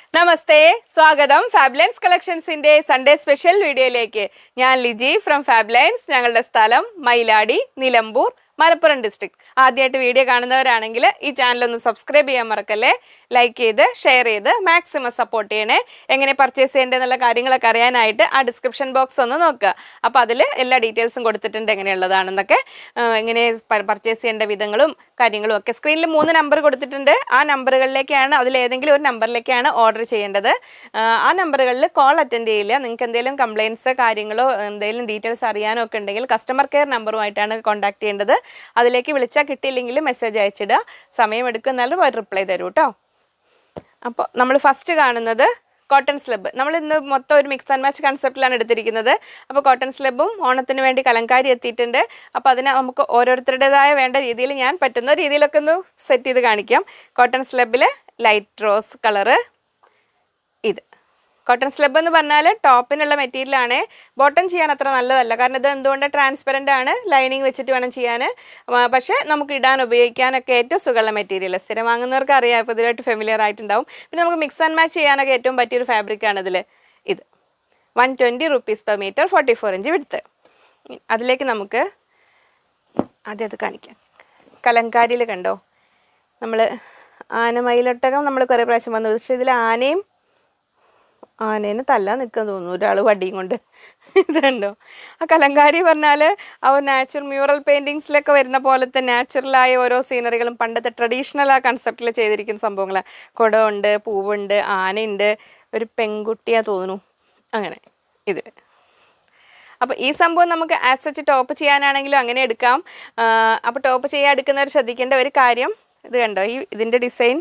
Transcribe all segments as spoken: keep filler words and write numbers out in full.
Namaste, Swagadam, Fablens Collections in Day Sunday Special Video Leke. Nyan Liji from Fablens, Nyangalda Sthalam, Mailadi, Nilambur, Malappuram district. ആദ്യമായിട്ട് video കാണുന്നവരാണെങ്കിൽ ഈ channel ഒന്ന് subscribe ചെയ്യാൻ മറക്കല്ലേ, like ചെയ്ത് share ചെയ്ത് maximum support ചെയ്യണേ. എങ്ങനെ പർച്ചേസ് ചെയ്യേണ്ടതെന്നുള്ള കാര്യങ്ങളൊക്കെ അറിയാനായിട്ട് ആ ഡിസ്ക്രിപ്ഷൻ ബോക്സ് ഒന്ന് നോക്കുക. അപ്പോൾ അതിൽ എല്ലാ ഡീറ്റെയിൽസും കൊടുത്തിട്ടുണ്ട് എങ്ങനെയുള്ളതാണെന്നൊക്കെ, എങ്ങനെ പർച്ചേസ് ചെയ്യേണ്ട വിധങ്ങളും കാര്യങ്ങളും ഒക്കെ. സ്ക്രീനിൽ മൂന്ന് നമ്പർ കൊടുത്തിട്ടുണ്ട്. ആ നമ്പറുകളിലേക്കാണ്, അതിലേതെങ്കിലും ഒരു നമ്പറിലേക്കാണ് ഓർഡർ ചെയ്യേണ്ടത്. ആ നമ്പറുകളിൽ കോൾ അറ്റൻഡ് ചെയ്യില്ല. നിങ്ങൾക്ക് എന്തെങ്കിലും കംപ്ലയിൻസ് കാര്യങ്ങളോ എന്തെങ്കിലും ഡീറ്റെയിൽസ് അറിയാനോ ഒക്കെ ഉണ്ടെങ്കിൽ കസ്റ്റമർ കെയർ നമ്പറുമായിട്ടാണ് കോൺടാക്ട് ചെയ്യേണ്ടത്. അതിലേക്ക് വിളിച്ചാൽ കിട്ടിയില്ലെങ്കിൽ മെസ്സേജ് അയച്ചിടുക. സമയമെടുക്കും, എന്നാലും ഒരു റിപ്ലൈ തരൂ കേട്ടോ. അപ്പോൾ നമ്മൾ ഫസ്റ്റ് കാണുന്നത് കോട്ടൺ സ്ലബ്. നമ്മൾ ഇന്ന് മൊത്തം ഒരു മിക്സ് ആൻഡ് മാച്ച് കൺസെപ്റ്റിലാണ് എടുത്തിരിക്കുന്നത്. അപ്പോൾ കോട്ടൺ സ്ലബും ഓണത്തിന് വേണ്ടി കലങ്കാരി എത്തിയിട്ടുണ്ട്. അപ്പോൾ അതിനെ നമുക്ക് ഓരോരുത്തരുടേതായ വേണ്ട രീതിയിൽ ഞാൻ പറ്റുന്ന രീതിയിലൊക്കെ ഒന്ന് സെറ്റ് ചെയ്ത് കാണിക്കാം. കോട്ടൺ സ്ലബിൽ ലൈറ്റ് റോസ് കളറ്. ഇത് കോട്ടൺ സ്ലബ് എന്ന് പറഞ്ഞാൽ ടോപ്പിനുള്ള മെറ്റീരിയലാണ്. ബോട്ടം ചെയ്യാൻ അത്ര നല്ലതല്ല, കാരണം ഇത് എന്തുകൊണ്ട് ട്രാൻസ്പെറൻ്റ് ആണ്, ലൈനിങ് വെച്ചിട്ട് വേണം ചെയ്യാൻ. പക്ഷേ നമുക്ക് ഇടാൻ ഉപയോഗിക്കാനൊക്കെ ഏറ്റവും സുഖമുള്ള മെറ്റീരിയൽ. സ്ഥിരം വാങ്ങുന്നവർക്ക് അറിയാം, ഇപ്പോൾ ഇതിലായിട്ട് ഫെമിലിയർ ആയിട്ടുണ്ടാവും. പിന്നെ നമുക്ക് മിക്സ് ആൻഡ് മാച്ച് ചെയ്യാനൊക്കെ ഏറ്റവും പറ്റിയൊരു ഫാബ്രിക്കാണ് ഇതിൽ. ഇത് one twenty rupees per metre, forty four inch വിടുത്ത്. അതിലേക്ക് നമുക്ക് ആദ്യം അത് കാണിക്കാം. കലങ്കാരിയിൽ കണ്ടോ, നമ്മൾ ആനമയിലൊട്ടകം നമ്മൾ കുറേ പ്രാവശ്യം വന്നു. പക്ഷേ ഇതിൽ ആനയും ആനേനെ തല്ലാൻ നിൽക്കാൻ തോന്നുന്നു ഒരാൾ വടിയും കൊണ്ട്. ഇതുണ്ടോ ആ കലങ്കാരി പറഞ്ഞാൽ ആ നാച്ചുറൽ മ്യൂറൽ പെയിൻറ്റിങ്സിലൊക്കെ വരുന്ന പോലത്തെ നാച്ചുറലായ ഓരോ സീനറികളും പണ്ടത്തെ ട്രഡീഷണൽ ആ കൺസെപ്റ്റിൽ ചെയ്തിരിക്കുന്ന സംഭവങ്ങളാണ്. കുടമുണ്ട്, പൂവുണ്ട്, ആനയുണ്ട്, ഒരു പെൺകുട്ടിയാ തോന്നുന്നു, അങ്ങനെ ഇത്. അപ്പോൾ ഈ സംഭവം നമുക്ക് ആസ് സച്ച് ടോപ്പ് ചെയ്യാനാണെങ്കിലും അങ്ങനെ എടുക്കാം. അപ്പോൾ ടോപ്പ് ചെയ്യാൻ എടുക്കുന്നവർ ശ്രദ്ധിക്കേണ്ട ഒരു കാര്യം, ഇത് കണ്ടോ, ഈ ഇതിൻ്റെ ഡിസൈൻ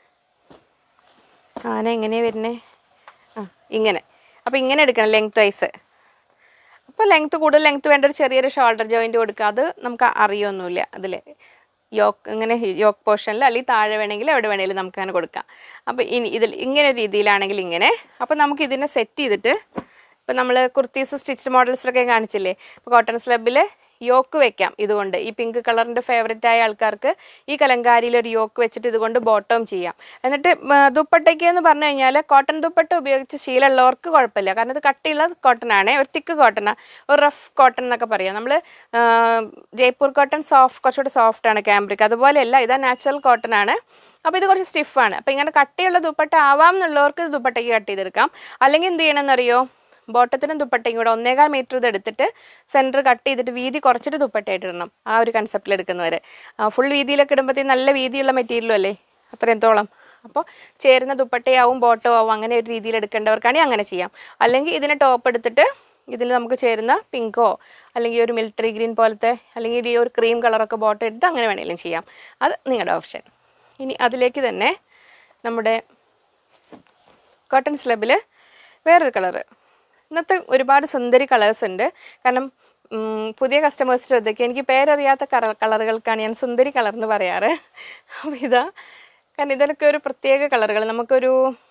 ആന എങ്ങനെയാണ് വരുന്നത്, ആ ഇങ്ങനെ. അപ്പോൾ ഇങ്ങനെ എടുക്കണം ലെങ്ത് വൈസ്. അപ്പോൾ ലെങ്ത്ത് കൂടുതൽ ലെങ്ത്ത് വേണ്ട ഒരു ചെറിയൊരു ഷോൾഡർ ജോയിൻറ്റ് കൊടുക്കുക. അത് നമുക്ക് അറിയൊന്നുമില്ല അതിൽ യോക്ക് ഇങ്ങനെ യോക്ക് പോർഷനിൽ, അല്ലെങ്കിൽ താഴെ വേണമെങ്കിൽ എവിടെ വേണമെങ്കിലും നമുക്ക് അങ്ങനെ കൊടുക്കാം. അപ്പോൾ ഇനി ഇതിൽ ഇങ്ങനെ രീതിയിലാണെങ്കിൽ ഇങ്ങനെ. അപ്പോൾ നമുക്ക് ഇതിനെ സെറ്റ് ചെയ്തിട്ട്, ഇപ്പോൾ നമ്മൾ കുർത്തീസ് സ്റ്റിച്ച് മോഡൽസിലൊക്കെ കാണിച്ചില്ലേ, ഇപ്പോൾ കോട്ടൺ സ്ലബിൽ യോക്ക് വെക്കാം. ഇതുകൊണ്ട് ഈ പിങ്ക് കളറിൻ്റെ ഫേവറേറ്റ് ആയ ആൾക്കാർക്ക് ഈ കലങ്കാരിയിൽ ഒരു യോക്ക് വെച്ചിട്ട് ഇതുകൊണ്ട് ബോട്ടം ചെയ്യാം. എന്നിട്ട് ദുപ്പട്ടയ്ക്ക് എന്ന് പറഞ്ഞു കഴിഞ്ഞാൽ കോട്ടൺ ദുപ്പട്ട ഉപയോഗിച്ച് ശീലമുള്ളവർക്ക് കുഴപ്പമില്ല, കാരണം ഇത് കട്ടിയുള്ള കോട്ടൺ ആണ്, ഒരു തിക്ക് കോട്ടണാണ്, ഒരു റഫ് കോട്ടൺ എന്നൊക്കെ പറയാം. നമ്മൾ ജയ്പൂർ കോട്ടൺ സോഫ്റ്റ്, കുറച്ചുകൂടി സോഫ്റ്റ് ആണ്. കാംബ്രിക് അതുപോലെയല്ല, ഇതാ നാച്ചുറൽ കോട്ടൺ ആണ്. അപ്പോൾ ഇത് കുറച്ച് സ്റ്റിഫാണ്. അപ്പോൾ ഇങ്ങനെ കട്ടിയുള്ള ദുപ്പട്ട ആവാം എന്നുള്ളവർക്ക് ദുപ്പട്ടയ്ക്ക് കട്ട് ചെയ്തെടുക്കാം. അല്ലെങ്കിൽ എന്ത് ചെയ്യണമെന്നറിയോ, ബോട്ടത്തിനും ദുപ്പട്ടയും കൂടെ ഒന്നേകാൽ മീറ്റർ ഇത് എടുത്തിട്ട് സെൻറ്റർ കട്ട് ചെയ്തിട്ട് വീതി കുറച്ചിട്ട് ദുപ്പട്ടയായിട്ട് ഇടണം. ആ ഒരു കൺസെപ്റ്റിൽ എടുക്കുന്നവർ ഫുൾ വീതിയിലൊക്കെ ഇടുമ്പോഴത്തേക്കും നല്ല വീതിയുള്ള മെറ്റീരിയലും അല്ലേ, അത്രത്തോളം. അപ്പോൾ ചേരുന്ന ദുപ്പട്ടയാവും ബോട്ടോ ആവും, അങ്ങനെ ഒരു രീതിയിൽ എടുക്കേണ്ടവർക്കാണെങ്കിൽ അങ്ങനെ ചെയ്യാം. അല്ലെങ്കിൽ ഇതിന് ടോപ്പ് എടുത്തിട്ട് ഇതിൽ നമുക്ക് ചേരുന്ന പിങ്കോ അല്ലെങ്കിൽ ഒരു മിലിറ്ററി ഗ്രീൻ പോലത്തെ അല്ലെങ്കിൽ ഈ ഒരു ക്രീം കളറൊക്കെ ബോട്ടോ ഇട്ടിട്ട് അങ്ങനെ വേണമെങ്കിലും ചെയ്യാം. അത് നിങ്ങളുടെ ഓപ്ഷൻ. ഇനി അതിലേക്ക് തന്നെ നമ്മുടെ കോട്ടൺ സ്ലബിൽ വേറൊരു കളറ്. ഇന്നത്തെ ഒരുപാട് സുന്ദരി കളേഴ്സ് ഉണ്ട്, കാരണം പുതിയ കസ്റ്റമേഴ്സ് ശ്രദ്ധിക്കുക, എനിക്ക് പേരറിയാത്ത കളർ കളറുകൾക്കാണ് ഞാൻ സുന്ദരി കളർ എന്ന് പറയാറ്. അപ്പോൾ ഇതാ, കാരണം ഇതിനൊക്കെ ഒരു പ്രത്യേക കളറുകൾ, നമുക്കൊരു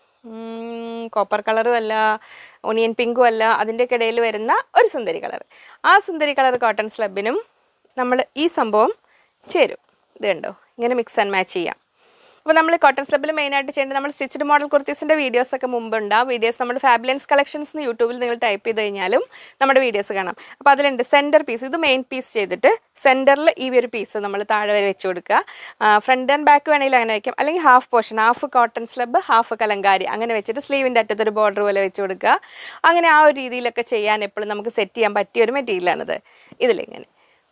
കോപ്പർ കളറും അല്ല, ഒണിയൻ പിങ്കും അല്ല, അതിൻ്റെയൊക്കെ ഇടയിൽ വരുന്ന ഒരു സുന്ദരി കളർ. ആ സുന്ദരി കളർ കോട്ടൺ സ്ലബിനും നമ്മൾ ഈ സംഭവം ചേരും. ഇത് കണ്ടോ, ഇങ്ങനെ മിക്സ് ആൻഡ് മാച്ച് ചെയ്യാം. അപ്പോൾ നമ്മൾ കോട്ടൺ സ്ലബിൽ മെയിനായിട്ട് ചെയ്യേണ്ടത്, നമ്മൾ സ്റ്റിച്ച്ഡ് മോഡൽ കുർത്തീസിൻ്റെ വീഡിയോസൊക്കെ മുമ്പുണ്ട്. ആ വീഡിയോസ് നമ്മൾ ഫാബ്ലൻസ് കളക്ഷൻസ് എന്ന് യൂട്യൂബിൽ നിങ്ങൾ ടൈപ്പ് ചെയ്ത് കഴിഞ്ഞാലും നമ്മുടെ വീഡിയോസ് കാണാം. അപ്പോൾ അതിലുണ്ട് സെൻറ്റർ പീസ്, ഇത് മെയിൻ പീസ് ചെയ്തിട്ട് സെൻറ്ററിൽ ഈ ഒരു പീസ് നമ്മൾ താഴെ വരെ വെച്ച് കൊടുക്കുക. ഫ്രണ്ട് ആൻഡ് ബാക്ക് വേണമെങ്കിൽ അങ്ങനെ വയ്ക്കാം, അല്ലെങ്കിൽ half portion, half cotton slub half kalamkari അങ്ങനെ വെച്ചിട്ട് സ്ലീവിൻ്റെ അറ്റത്തൊരു ബോർഡർ പോലെ വെച്ച് കൊടുക്കുക. അങ്ങനെ ആ ഒരു രീതിയിലൊക്കെ ചെയ്യാൻ എപ്പോഴും നമുക്ക് സെറ്റ് ചെയ്യാൻ പറ്റിയ ഒരു മെറ്റീരിയലാണിത്. ഇതിലിങ്ങനെ.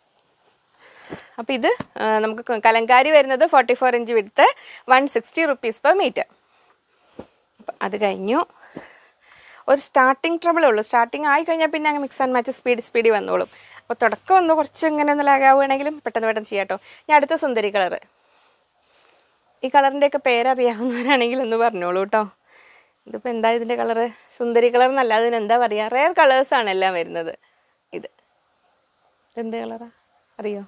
അപ്പോൾ ഇത് നമുക്ക് കലങ്കാരി വരുന്നത് ഫോർട്ടി ഫോർ ഇഞ്ച് വിടുത്ത്, one sixty rupees per metre. അപ്പം അത് കഴിഞ്ഞു. ഒരു സ്റ്റാർട്ടിങ് ട്രബിളേ ഉള്ളൂ. സ്റ്റാർട്ടിങ് ആയി കഴിഞ്ഞാൽ പിന്നെ അങ്ങ് മിക്സ് ആൻഡ് മാച്ച് സ്പീഡ് സ്പീഡിൽ വന്നോളും. അപ്പോൾ തുടക്കം ഒന്ന് കുറച്ച് ഇങ്ങനെ ഒന്ന് ലാഗാവുകയാണെങ്കിലും പെട്ടെന്ന് പെട്ടെന്ന് ചെയ്യാം കേട്ടോ. ഞാൻ അടുത്ത സുന്ദരി കളറ്, ഈ കളറിൻ്റെയൊക്കെ പേരറിയാവുന്നവരാണെങ്കിൽ ഒന്ന് പറഞ്ഞോളൂ കേട്ടോ. ഇതിപ്പോൾ എന്താ ഇതിൻ്റെ കളറ്, സുന്ദരി കളർ എന്നല്ല, അതിനെന്താ പറയുക, റെയർ കളേഴ്സാണ് എല്ലാം വരുന്നത്. ഇത് ഇതെന്ത് കളറാ അറിയോ,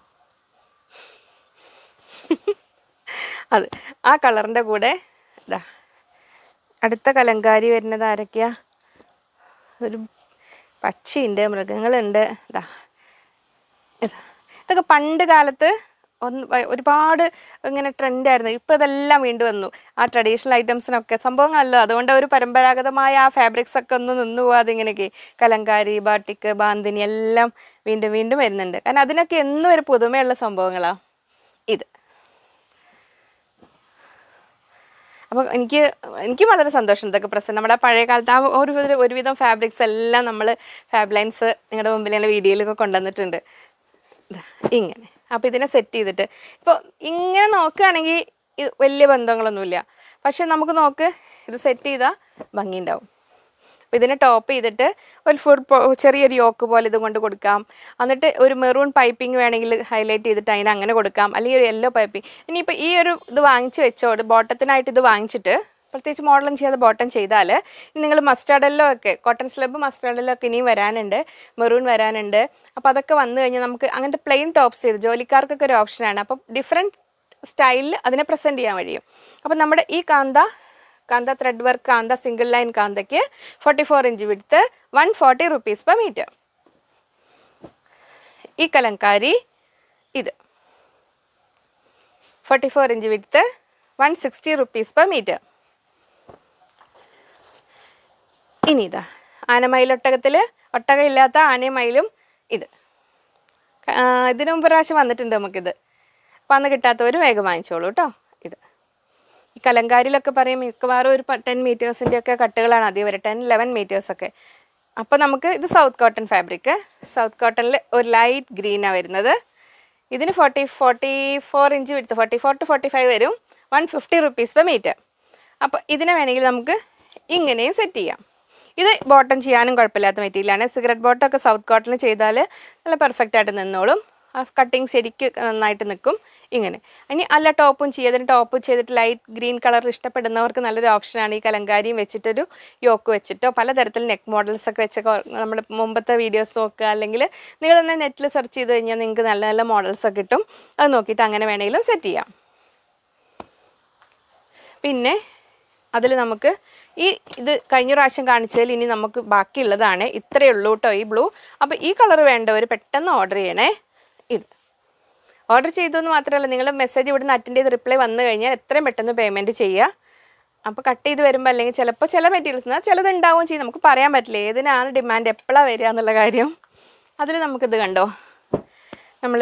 അത് ആ കളറിൻ്റെ കൂടെ ഇതാ അടുത്ത കലങ്കാരി വരുന്നത് ആരൊക്കെയാ, ഒരു പക്ഷിയുണ്ട്, മൃഗങ്ങളുണ്ട്. ഇതാ ഇതാ ഇതൊക്കെ പണ്ട് കാലത്ത് ഒന്ന് ഒരുപാട് ഇങ്ങനെ ട്രെൻഡായിരുന്നു. ഇപ്പോൾ ഇതെല്ലാം വീണ്ടും വന്നു ആ ട്രഡീഷണൽ ഐറ്റംസിനൊക്കെ. സംഭവം നല്ലത്. അതുകൊണ്ട് ഒരു പരമ്പരാഗതമായ ആ ഫാബ്രിക്സ് ഒക്കെ ഒന്ന് നിന്ന് പോകാതെ ഇങ്ങനെയൊക്കെ കലങ്കാരി, ബാട്ടിക്, ബാന്തിനി എല്ലാം വീണ്ടും വീണ്ടും വരുന്നുണ്ട്. കാരണം അതിനൊക്കെ എന്നും ഒരു പുതുമയുള്ള സംഭവങ്ങളാണ് ഇത്. അപ്പോൾ എനിക്ക് എനിക്ക് വളരെ സന്തോഷം ഇതൊക്കെ പ്രസന്റ് നമ്മുടെ പഴയ കാലത്ത് ആ ഒരു ഒരുവിധം ഫാബ്രിക്സ് എല്ലാം നമ്മൾ ഫാബ് ലൈൻസ് നിങ്ങളുടെ മുമ്പിൽ ഞങ്ങൾ വീഡിയോയിലൊക്കെ കൊണ്ടുവന്നിട്ടുണ്ട് ഇങ്ങനെ. അപ്പോൾ ഇതിനെ സെറ്റ് ചെയ്തിട്ട് ഇപ്പോൾ ഇങ്ങനെ നോക്കുകയാണെങ്കിൽ ഇത് വലിയ ബന്ധങ്ങളൊന്നുമില്ല. പക്ഷെ നമുക്ക് നോക്ക് ഇത് സെറ്റ് ചെയ്താൽ ഭംഗിയുണ്ടാവും. അപ്പോൾ ഇതിനെ ടോപ്പ് ചെയ്തിട്ട് ഒരു ഫുൾ ചെറിയൊരു യോക്ക് പോലെ ഇത് കൊണ്ട് കൊടുക്കാം. എന്നിട്ട് ഒരു മെറൂൺ പൈപ്പിംഗ് വേണമെങ്കിൽ ഹൈലൈറ്റ് ചെയ്തിട്ട് അതിന് അങ്ങനെ കൊടുക്കാം. അല്ലെങ്കിൽ ഒരു യെല്ലോ പൈപ്പിംഗ്. ഇനിയിപ്പോൾ ഈ ഒരു ഇത് വാങ്ങിച്ച് വെച്ചോട് ബോട്ടത്തിനായിട്ട് ഇത് വാങ്ങിച്ചിട്ട് പ്രത്യേകിച്ച് മോഡലും ചെയ്യാതെ ബോട്ടം ചെയ്താൽ നിങ്ങൾ മസ്റ്റാർഡെല്ലോ ഒക്കെ കോട്ടൺ സ്ലബ് മസ്റ്റാർഡെല്ലോ ഒക്കെ ഇനിയും വരാനുണ്ട്, മെറൂൺ വരാനുണ്ട്. അപ്പോൾ അതൊക്കെ വന്നു കഴിഞ്ഞാൽ നമുക്ക് അങ്ങനത്തെ പ്ലെയിൻ ടോപ്സ് ചെയ്ത് ജോലിക്കാർക്കൊക്കെ ഒരു ഓപ്ഷനാണ്. അപ്പം ഡിഫറെൻറ്റ് സ്റ്റൈലിൽ അതിനെ പ്രസൻറ്റ് ചെയ്യാൻ കഴിയും. അപ്പം നമ്മുടെ ഈ kantha kantha thread work kantha single line കാന്തയ്ക്ക് ഫോർട്ടി ഫോർ ഇഞ്ച് വിടുത്ത് one forty rupees per metre. ഈ കലങ്കാരി ഇത് ഫോർട്ടി ഫോർ ഇഞ്ച് വിടുത്ത് one sixty rupees per metre. ഇനി ഇതാ ആനമയിലൊട്ടകത്തിൽ ഒട്ടകമില്ലാത്ത ആനയും മയിലും ഇത് ഇതിനു മുമ്പ് പ്രാവശ്യം വന്നിട്ടുണ്ട് നമുക്കിത്. അപ്പം അന്ന് കിട്ടാത്തവരും വേഗം വാങ്ങിച്ചോളൂ കേട്ടോ. ഇത് ഈ കലങ്കാരിയിലൊക്കെ പറയും മിക്കവാറും ഒരു ടെൻ മീറ്റേഴ്സിൻ്റെ ഒക്കെ കട്ടുകളാണ് ആദ്യം വരെ, ടെൻ ലെവൻ മീറ്റേഴ്സൊക്കെ. അപ്പോൾ നമുക്ക് ഇത് സൗത്ത് കോട്ടൺ ഫാബ്രിക്. സൗത്ത് കോട്ടണിൽ ഒരു ലൈറ്റ് ഗ്രീനാണ് വരുന്നത്. ഇതിന് ഫോർട്ടി ഫോർട്ടി ഫോർ ഇഞ്ച് വിടുത്ത് forty four to forty five വരും, one fifty rupees per metre. അപ്പോൾ ഇതിനെ വേണമെങ്കിൽ നമുക്ക് ഇങ്ങനെയും സെറ്റ് ചെയ്യാം. ഇത് ബോട്ടം ചെയ്യാനും കുഴപ്പമില്ലാത്ത മെറ്റീരിയലാണ്. സിഗരറ്റ് ബോട്ടം ഒക്കെ സൗത്ത് കോട്ടണിൽ ചെയ്താൽ നല്ല പെർഫെക്റ്റ് ആയിട്ട് നിന്നോളും. ആ കട്ടിങ് ശരിക്ക് നന്നായിട്ട് നിൽക്കും ഇങ്ങനെ. ഇനി അല്ല ടോപ്പും ചെയ്യുക. അതിന് ടോപ്പ് ചെയ്തിട്ട് ലൈറ്റ് ഗ്രീൻ കളർ ഇഷ്ടപ്പെടുന്നവർക്ക് നല്ലൊരു ഓപ്ഷനാണ് ഈ കലങ്കാരിയും വെച്ചിട്ടൊരു യോക്ക് വെച്ചിട്ടോ പലതരത്തിൽ നെക്ക് മോഡൽസ് ഒക്കെ വെച്ചൊക്കെ നമ്മുടെ മുമ്പത്തെ വീഡിയോസ് നോക്കുക. അല്ലെങ്കിൽ നിങ്ങൾ തന്നെ നെറ്റിൽ സെർച്ച് ചെയ്ത് കഴിഞ്ഞാൽ നിങ്ങൾക്ക് നല്ല നല്ല മോഡൽസൊക്കെ കിട്ടും. അത് നോക്കിയിട്ട് അങ്ങനെ വേണമെങ്കിലും സെറ്റ് ചെയ്യാം. പിന്നെ അതിൽ നമുക്ക് ഈ ഇത് കഴിഞ്ഞ പ്രാവശ്യം കാണിച്ചതിൽ ഇനി നമുക്ക് ബാക്കിയുള്ളതാണ്. ഇത്രയേ ഉള്ളൂ കേട്ടോ ഈ ബ്ലൂ. അപ്പോൾ ഈ കളർ വേണ്ടവർ പെട്ടെന്ന് ഓർഡർ ചെയ്യണേ. ഇത് ഓർഡർ ചെയ്തതെന്ന് മാത്രമല്ല, നിങ്ങൾ മെസ്സേജ് ഇവിടുന്ന് അറ്റൻഡ് ചെയ്ത് റിപ്ലൈ വന്നു കഴിഞ്ഞാൽ എത്രയും പെട്ടെന്ന് പേയ്മെൻറ്റ് ചെയ്യുക. അപ്പോൾ കട്ട് ചെയ്ത് വരുമ്പോൾ അല്ലെങ്കിൽ ചിലപ്പോൾ ചില മെറ്റീരിയൽസ് ചിലത് ഉണ്ടാവുകയും ചെയ്യും. നമുക്ക് പറയാൻ പറ്റില്ല ഏതിനാണ് ഡിമാൻഡ് എപ്പോഴാണ് വരിക എന്നുള്ള കാര്യം. അതിൽ നമുക്കിത് കണ്ടോ, നമ്മൾ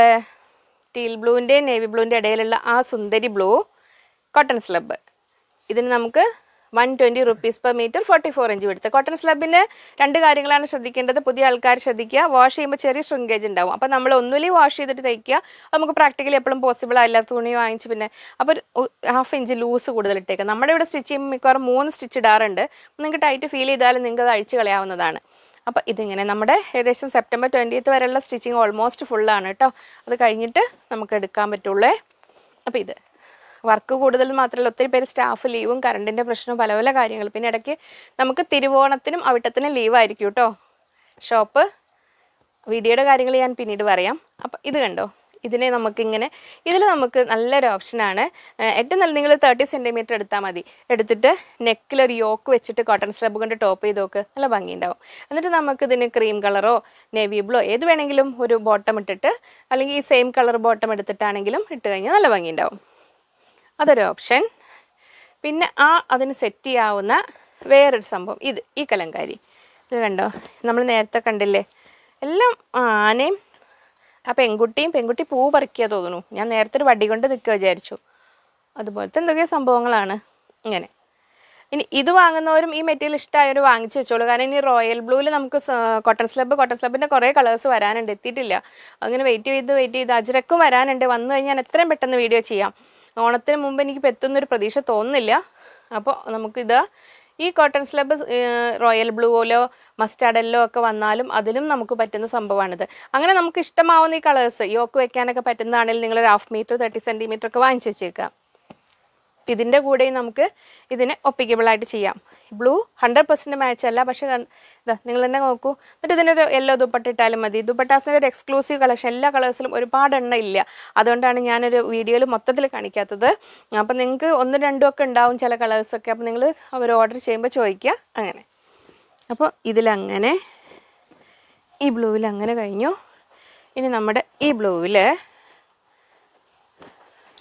ടീൽ ബ്ലൂവിൻ്റെയും നേവി ബ്ലൂവിൻ്റെ ഇടയിലുള്ള ആ സുന്ദരി ബ്ലൂ കോട്ടൺ സ്ലബ്. ഇതിന് നമുക്ക് one twenty rupees per metre forty four inch വിടുത്ത്. കോട്ടൺ സ്ലബിന് രണ്ട് കാര്യങ്ങളാണ് ശ്രദ്ധിക്കേണ്ടത്. പുതിയ ആൾക്കാർ ശ്രദ്ധിക്കുക, വാഷ് ചെയ്യുമ്പോൾ ചെറിയ ശ്രിങ്കേജ് ഉണ്ടാവും. അപ്പോൾ നമ്മൾ ഒന്നുമില്ല വാഷ് ചെയ്തിട്ട് തയ്ക്കുക. നമുക്ക് പ്രാക്ടിക്കലി എപ്പോഴും പോസിബിൾ ആയില്ല. തുണി വാങ്ങിച്ച് പിന്നെ അപ്പോൾ ഒരു ഹാഫ് ഇഞ്ച് ലൂസ് കൂടുതൽ ഇട്ടേക്കുക. നമ്മുടെ ഇവിടെ സ്റ്റിച്ച് ചെയ്യുമ്പോൾ മിക്കവാറും മൂന്ന് സ്റ്റിച്ച് ഇടാറുണ്ട്. നിങ്ങൾക്ക് ടൈറ്റ് ഫീൽ ചെയ്താലും നിങ്ങൾക്ക് അത് അഴിച്ച് കളയാവുന്നതാണ്. അപ്പോൾ ഇതിങ്ങനെ നമ്മുടെ ഏകദേശം സെപ്റ്റംബർ ട്വൻറ്റിയത്ത് വരെയുള്ള സ്റ്റിച്ചിങ് ഓൾമോസ്റ്റ് ഫുള്ളാണ് കേട്ടോ. അത് കഴിഞ്ഞിട്ട് നമുക്ക് എടുക്കാൻ പറ്റുള്ളൂ. അപ്പോൾ ഇത് വർക്ക് കൂടുതൽ മാത്രമല്ല, ഒത്തിരി പേര് സ്റ്റാഫ് ലീവും കറണ്ടിൻ്റെ പ്രശ്നവും പല പല കാര്യങ്ങൾ. പിന്നെ ഇടയ്ക്ക് നമുക്ക് തിരുവോണത്തിനും അവിട്ടത്തിനും ലീവായിരിക്കും കേട്ടോ ഷോപ്പ്. വീഡിയോയുടെ കാര്യങ്ങൾ ഞാൻ പിന്നീട് പറയാം. അപ്പം ഇത് കണ്ടോ, ഇതിനെ നമുക്കിങ്ങനെ ഇതിൽ നമുക്ക് നല്ലൊരു ഓപ്ഷനാണ്. ഏറ്റവും നല്ല നിങ്ങൾ തേർട്ടി സെൻറ്റിമീറ്റർ എടുത്താൽ മതി. എടുത്തിട്ട് നെക്കിലൊരു യോക്ക് വെച്ചിട്ട് കോട്ടൺ സ്ലബ് കൊണ്ട് ടോപ്പ് ചെയ്ത് നോക്ക്, നല്ല ഭംഗിയുണ്ടാവും. എന്നിട്ട് നമുക്കിതിന് ക്രീം കളറോ നേവി ബ്ലോ ഏത് വേണമെങ്കിലും ഒരു ബോട്ടം ഇട്ടിട്ട് അല്ലെങ്കിൽ ഈ സെയിം കളർ ബോട്ടം എടുത്തിട്ടാണെങ്കിലും ഇട്ട് കഴിഞ്ഞാൽ നല്ല ഭംഗിയുണ്ടാവും. അതൊരു ഓപ്ഷൻ. പിന്നെ ആ അതിന് സെറ്റ് ചെയ്യാവുന്ന വേറൊരു സംഭവം ഇത് ഈ കലങ്കാരി. ഇത് കണ്ടോ, നമ്മൾ നേരത്തെ കണ്ടില്ലേ എല്ലാം ആനയും ആ പെൺകുട്ടിയും. പെൺകുട്ടി പൂ പറിക്കുക തോന്നുന്നു. ഞാൻ നേരത്തെ ഒരു വടി കൊണ്ട് നിൽക്കുക വിചാരിച്ചു. അതുപോലത്തെ എന്തൊക്കെയോ സംഭവങ്ങളാണ് ഇങ്ങനെ. ഇനി ഇത് വാങ്ങുന്നവരും ഈ മെറ്റീരിയൽ ഇഷ്ടമായവർ വാങ്ങിച്ച് വെച്ചോളൂ. കാരണം ഇനി റോയൽ ബ്ലൂവിൽ നമുക്ക് കോട്ടൺ സ്ലബ് കോട്ടൺ സ്ലബിൻ്റെ കുറേ കളേഴ്സ് വരാനുണ്ട്, എത്തിയിട്ടില്ല. അങ്ങനെ വെയിറ്റ് ചെയ്ത് വെയിറ്റ് ചെയ്ത് അജ്രക്കും വരാനുണ്ട്. വന്നു കഴിഞ്ഞാൽ എത്രയും പെട്ടെന്ന് വീഡിയോ ചെയ്യാം. ഓണത്തിന് മുമ്പ് എനിക്കിപ്പോൾ എത്തുന്നൊരു പ്രതീക്ഷ തോന്നുന്നില്ല. അപ്പോൾ നമുക്കിത് ഈ കോട്ടൺ സ്ലബ് റോയൽ ബ്ലൂവിലോ മസ്റ്റാർഡെല്ലോ ഒക്കെ വന്നാലും അതിലും നമുക്ക് പറ്റുന്ന സംഭവമാണിത്. അങ്ങനെ നമുക്ക് ഇഷ്ടമാവുന്ന ഈ കളേഴ്സ് യോക്ക് വെക്കാനൊക്കെ പറ്റുന്നതാണെങ്കിൽ നിങ്ങളൊരു ഹാഫ് മീറ്റർ തേർട്ടി സെൻറ്റിമീറ്റർ ഒക്കെ വാങ്ങിച്ച് വെച്ചേക്കാം. ഇതിൻ്റെ കൂടെയും നമുക്ക് ഇതിനെ ഒപ്പിക്കബിളായിട്ട് ചെയ്യാം. ബ്ലൂ ഹൺഡ്രഡ് പെർസെൻറ്റ് മാച്ച് അല്ല, പക്ഷേ ഇതാ നിങ്ങൾ തന്നെ നോക്കൂ. എന്നിട്ട് ഇതിനൊരു യെല്ലോ ദുപ്പട്ട ഇട്ടാലും മതി. ദുപ്പട്ടാസിൻ്റെ ഒരു എക്സ്ക്ലൂസീവ് കളക്ഷൻ എല്ലാ കളേഴ്സിലും ഒരുപാട് എണ്ണം ഇല്ല. അതുകൊണ്ടാണ് ഞാനൊരു വീഡിയോയിൽ മൊത്തത്തിൽ കാണിക്കാത്തത്. അപ്പം നിങ്ങൾക്ക് ഒന്നും രണ്ടും ഒക്കെ ഉണ്ടാവും ചില കളേഴ്സൊക്കെ. അപ്പം നിങ്ങൾ അവർ ഓർഡർ ചെയ്യുമ്പോൾ ചോദിക്കുക അങ്ങനെ. അപ്പോൾ ഇതിലങ്ങനെ ഈ ബ്ലൂവിൽ അങ്ങനെ കഴിഞ്ഞു. ഇനി നമ്മുടെ ഈ ബ്ലൂവിൽ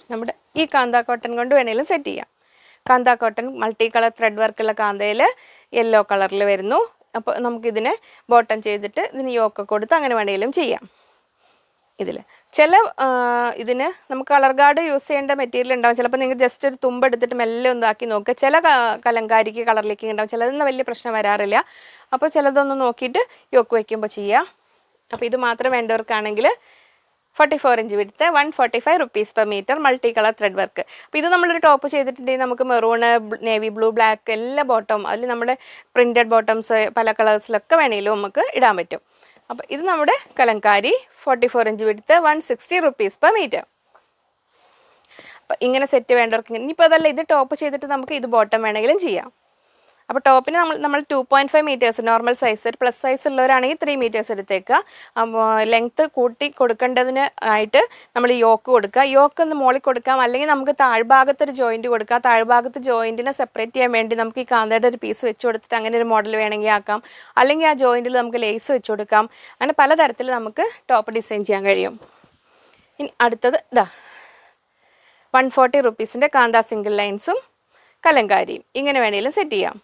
നമ്മുടെ ഈ കാന്ത കോട്ടൺ കൊണ്ട് വേണമെങ്കിലും സെറ്റ് ചെയ്യാം. Kantha cotton multi colour thread വർക്കുള്ള കാന്തയിൽ യെല്ലോ കളറിൽ വരുന്നു. അപ്പോൾ നമുക്കിതിനെ ബോട്ടം ചെയ്തിട്ട് ഇതിന് യോക്ക് കൊടുത്ത് അങ്ങനെ വേണമെങ്കിലും ചെയ്യാം. ഇതിൽ ചില ഇതിന് നമുക്ക് കളർ ഗാർഡ് യൂസ് ചെയ്യേണ്ട മെറ്റീരിയൽ ഉണ്ടാവും. ചിലപ്പോൾ നിങ്ങൾ ജസ്റ്റ് ഒരു തുമ്പ് എടുത്തിട്ട് മെല്ലെ ഒന്നാക്കി നോക്കുക. ചില കലങ്കാരിക്ക് കളറിലേക്ക് ഉണ്ടാവും, ചിലതൊന്നും വലിയ പ്രശ്നം വരാറില്ല. അപ്പോൾ ചിലതൊന്ന് നോക്കിയിട്ട് യോക്ക് വയ്ക്കുമ്പോൾ ചെയ്യാം. അപ്പോൾ ഇത് മാത്രം വേണ്ടവർക്കാണെങ്കിൽ ഫോർട്ടി ഫോർ ഇഞ്ച് വിടുത്ത് one forty five rupees per metre multi colour thread work. അപ്പോൾ ഇത് നമ്മളൊരു ടോപ്പ് ചെയ്തിട്ടുണ്ടെങ്കിൽ നമുക്ക് മെറൂണ്, നേവി ബ്ലൂ, ബ്ലാക്ക് എല്ലാ ബോട്ടം, അതിൽ നമ്മുടെ പ്രിൻറ്റഡ് ബോട്ടംസ് പല കളേഴ്സിലൊക്കെ വേണമെങ്കിലും നമുക്ക് ഇടാൻ പറ്റും. അപ്പോൾ ഇത് നമ്മുടെ കലങ്കാരി ഫോർട്ടി ഫോർ ഇഞ്ച് വിടുത്ത് one sixty rupees per metre. അപ്പോൾ ഇങ്ങനെ സെറ്റ് വേണ്ടവർക്ക് ഇനിയിപ്പോൾ അതല്ല, ഇത് ടോപ്പ് ചെയ്തിട്ട് നമുക്ക് ഇത് ബോട്ടം വേണമെങ്കിലും ചെയ്യാം. അപ്പോൾ ടോപ്പിന് നമ്മൾ നമ്മൾ two point five metres normal size, plus size ഉള്ളവരാണെങ്കിൽ ത്രീ മീറ്റേഴ്സ് എടുത്തേക്കുക. ലെങ്ത്ത് കൂട്ടി കൊടുക്കേണ്ടതിന് ആയിട്ട് നമ്മൾ യോക്ക് കൊടുക്കുക. യോക്ക് ഒന്ന് മോളിൽ കൊടുക്കാം, അല്ലെങ്കിൽ നമുക്ക് താഴ്ഭാഗത്തൊരു ജോയിൻറ്റ് കൊടുക്കാം. താഴ്ഭാഗത്ത് ജോയിൻറ്റിനെ സെപ്പറേറ്റ് ചെയ്യാൻ വേണ്ടി നമുക്ക് ഈ കാന്തയുടെ ഒരു പീസ് വെച്ച് കൊടുത്തിട്ട് അങ്ങനെ ഒരു മോഡൽ വേണമെങ്കിൽ ആക്കാം. അല്ലെങ്കിൽ ആ ജോയിൻറ്റിൽ നമുക്ക് ലേസ് വെച്ച് കൊടുക്കാം. അങ്ങനെ പലതരത്തിൽ നമുക്ക് ടോപ്പ് ഡിസൈൻ ചെയ്യാൻ കഴിയും. ഇനി അടുത്തത് ഇതാ വൺ ഫോർട്ടി റുപ്പീസിൻ്റെ കാന്ത സിംഗിൾ ലൈൻസും കലങ്കാരിയും ഇങ്ങനെ വേണമെങ്കിലും സെറ്റ് ചെയ്യാം.